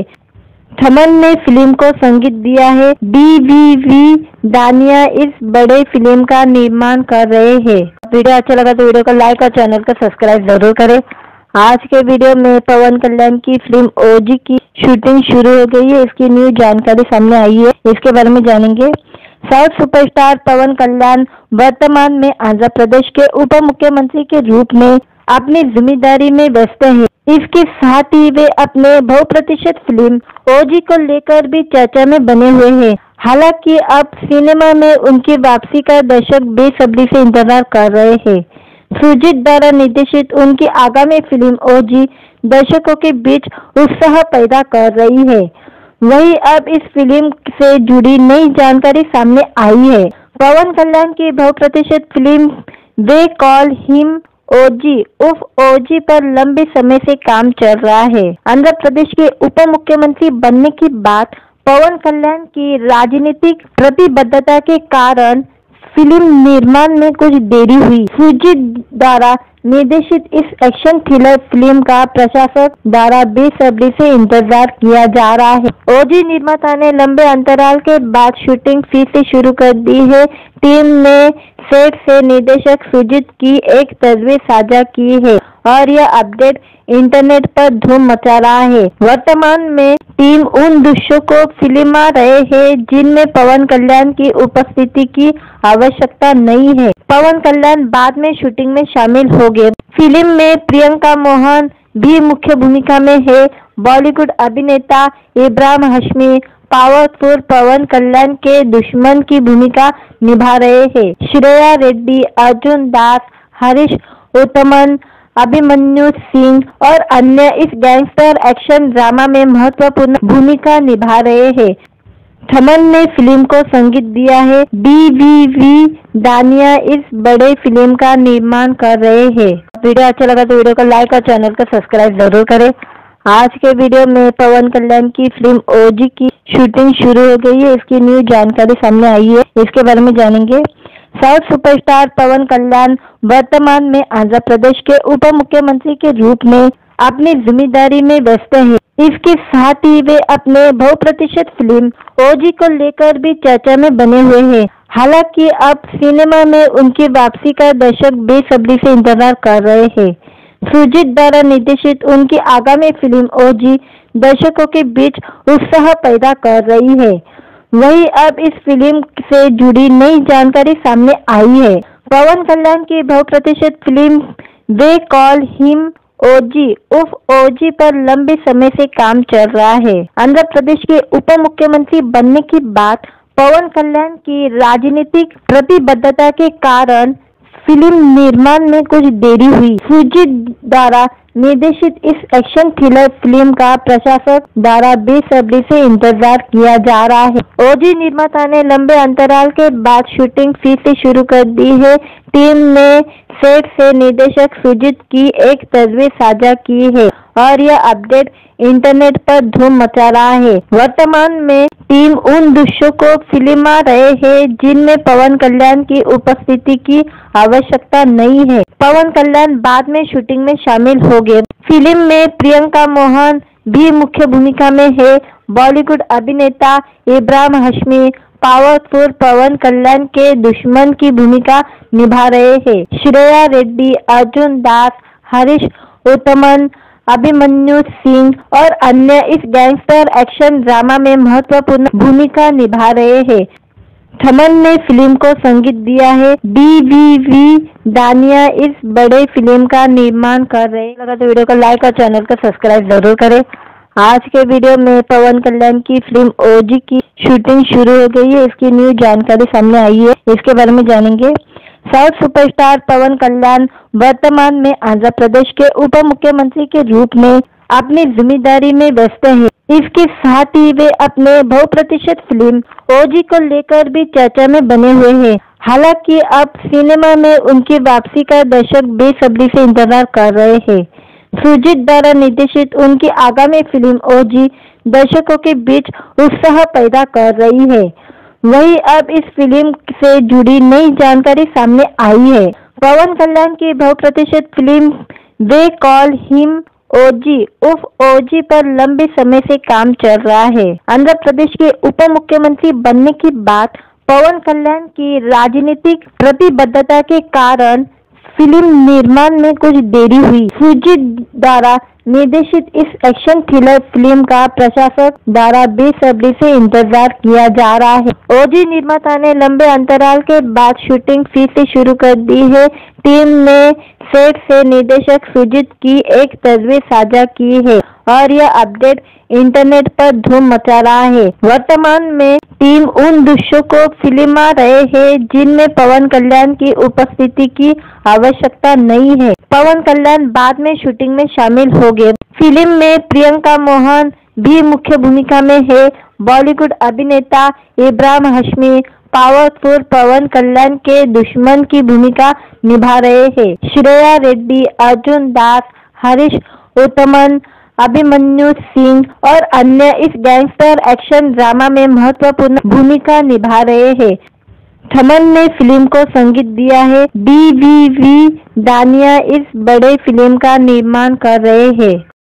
थमन ने फिल्म को संगीत दिया है। डी वी वी दानिया इस बड़े फिल्म का निर्माण कर रहे हैं। वीडियो अच्छा लगा तो वीडियो को लाइक और चैनल को सब्सक्राइब जरूर करें। आज के वीडियो में पवन कल्याण की फिल्म ओजी की शूटिंग शुरू हो गई है। इसकी न्यू जानकारी सामने आई है, इसके बारे में जानेंगे। साउथ सुपरस्टार पवन कल्याण वर्तमान में आंध्र प्रदेश के उप मुख्यमंत्री के रूप में अपनी जिम्मेदारी में व्यस्त है। इसके साथ ही वे अपने बहुप्रतीक्षित फिल्म ओजी को लेकर भी चर्चा में बने हुए हैं। हालांकि अब सिनेमा में उनकी वापसी का दर्शक बेसब्री से इंतजार कर रहे हैं। सुजीत द्वारा निर्देशित उनकी आगामी फिल्म ओजी दर्शकों के बीच उत्साह पैदा कर रही है। वहीं अब इस फिल्म से जुड़ी नई जानकारी सामने आई है। पवन कल्याण की बहुप्रतीक्षित film they call him OG उफ ओजी पर लंबे समय से काम चल रहा है। आंध्र प्रदेश के उप मुख्यमंत्री बनने की बात पवन कल्याण की राजनीतिक प्रतिबद्धता के कारण फिल्म निर्माण में कुछ देरी हुई। सुजीत द्वारा निर्देशित इस एक्शन थ्रिलर फिल्म का प्रशासक द्वारा बेसब्री से इंतजार किया जा रहा है। ओजी निर्माता ने लंबे अंतराल के बाद शूटिंग फिर से शुरू कर दी है। टीम ने सेट से निर्देशक सुजीत की एक तस्वीर साझा की है और यह अपडेट इंटरनेट पर धूम मचा रहा है। वर्तमान में टीम उन दृश्यों को फिल्मा रहे हैं जिनमें पवन कल्याण की उपस्थिति की आवश्यकता नहीं है। पवन कल्याण बाद में शूटिंग में शामिल हो गए। फिल्म में प्रियंका मोहन भी मुख्य भूमिका में है। बॉलीवुड अभिनेता इब्राहिम हाशमी पावरफुल पवन कल्याण के दुश्मन की भूमिका निभा रहे हैं। श्रेया रेड्डी, अर्जुन दास, हरीश उत्तमन, अभिमन्यु सिंह और अन्य इस गैंगस्टर एक्शन ड्रामा में महत्वपूर्ण भूमिका निभा रहे हैं। थमन ने फिल्म को संगीत दिया है। डी वी वी दानिया इस बड़े फिल्म का निर्माण कर रहे हैं। वीडियो अच्छा लगा तो वीडियो को लाइक और चैनल को सब्सक्राइब जरूर करें। आज के वीडियो में पवन कल्याण की फिल्म ओजी की शूटिंग शुरू हो गई है। इसकी न्यू जानकारी सामने आई है, इसके बारे में जानेंगे। साउथ सुपरस्टार पवन कल्याण वर्तमान में आंध्र प्रदेश के उप मुख्यमंत्री के रूप में अपनी जिम्मेदारी में व्यस्त है। इसके साथ ही वे अपने बहुप्रतीक्षित फिल्म ओजी को लेकर भी चर्चा में बने हुए हैं। हालांकि अब सिनेमा में उनकी वापसी का दर्शक बेसब्री से इंतजार कर रहे हैं। सुजीत द्वारा निर्देशित उनकी आगामी फिल्म ओजी दर्शकों के बीच उत्साह पैदा कर रही है। वहीं अब इस फिल्म से जुड़ी नई जानकारी सामने आई है। पवन कल्याण की बहुप्रतीक्षित film they call him OG उफ ओजी पर लंबे समय से काम चल रहा है। आंध्र प्रदेश के उप मुख्यमंत्री बनने की बात पवन कल्याण की राजनीतिक प्रतिबद्धता के कारण फिल्म निर्माण में कुछ देरी हुई। सुजीत द्वारा निर्देशित इस एक्शन थ्रिलर फिल्म का प्रशासक द्वारा बेसब्री से इंतजार किया जा रहा है। ओजी निर्माता ने लंबे अंतराल के बाद शूटिंग फिर से शुरू कर दी है। टीम ने सेट से निर्देशक सुजीत की एक तस्वीर साझा की है और यह अपडेट इंटरनेट पर धूम मचा रहा है। वर्तमान में टीम उन दृश्यों को फिल्मा रहे हैं जिनमें पवन कल्याण की उपस्थिति की आवश्यकता नहीं है। पवन कल्याण बाद में शूटिंग में शामिल हो गए। फिल्म में प्रियंका मोहन भी मुख्य भूमिका में है। बॉलीवुड अभिनेता इब्राहिम हाशमी पावरफुल पवन कल्याण के दुश्मन की भूमिका निभा रहे हैं। श्रेया रेड्डी, अर्जुन दास, हरीश उत्तमन, अभिमन्यु सिंह और अन्य इस गैंगस्टर एक्शन ड्रामा में महत्वपूर्ण भूमिका निभा रहे हैं। थमन ने फिल्म को संगीत दिया है। डी वी वी दानिया इस बड़े फिल्म का निर्माण कर रहे हैं। लगा तो वीडियो को लाइक और चैनल को सब्सक्राइब जरूर करें। आज के वीडियो में पवन कल्याण की फिल्म ओजी की शूटिंग शुरू हो गई है। इसकी न्यू जानकारी सामने आई है, इसके बारे में जानेंगे। साउथ सुपरस्टार पवन कल्याण वर्तमान में आंध्र प्रदेश के उप मुख्यमंत्री के रूप में अपनी जिम्मेदारी में व्यस्त है। इसके साथ ही वे अपने बहुप्रतीक्षित फिल्म ओजी को लेकर भी चर्चा में बने हुए हैं। हालांकि अब सिनेमा में उनकी वापसी का दर्शक बेसब्री से इंतजार कर रहे हैं। सुजीत द्वारा निर्देशित उनकी आगामी फिल्म ओजी दर्शकों के बीच उत्साह पैदा कर रही है। वहीं अब इस फिल्म से जुड़ी नई जानकारी सामने आई है। पवन कल्याण की बहुप्रतीक्षित film they call him OG उफ ओजी पर लंबे समय से काम चल रहा है। आंध्र प्रदेश के उप मुख्यमंत्री बनने की बात पवन कल्याण की राजनीतिक प्रतिबद्धता के कारण फिल्म निर्माण में कुछ देरी हुई। सुजीत द्वारा निर्देशित इस एक्शन थ्रिलर फिल्म का प्रशासक द्वारा बेसब्री से इंतजार किया जा रहा है। ओजी निर्माता ने लंबे अंतराल के बाद शूटिंग फिर से शुरू कर दी है। टीम ने सेट से निर्देशक सुजीत की एक तस्वीर साझा की है और यह अपडेट इंटरनेट पर धूम मचा रहा है। वर्तमान में टीम उन दृश्यों को फिल्मा रहे हैं जिनमें पवन कल्याण की उपस्थिति की आवश्यकता नहीं है। पवन कल्याण बाद में शूटिंग में शामिल हो गए। फिल्म में प्रियंका मोहन भी मुख्य भूमिका में है। बॉलीवुड अभिनेता इब्राहिम हाशमी पावरफुल पवन कल्याण के दुश्मन की भूमिका निभा रहे हैं। श्रेया रेड्डी, अर्जुन दास, हरीश उत्तमन, अभिमन्यु सिंह और अन्य इस गैंगस्टर एक्शन ड्रामा में महत्वपूर्ण भूमिका निभा रहे हैं। थमन ने फिल्म को संगीत दिया है। डी वी वी दानिया इस बड़े फिल्म का निर्माण कर रहे हैं।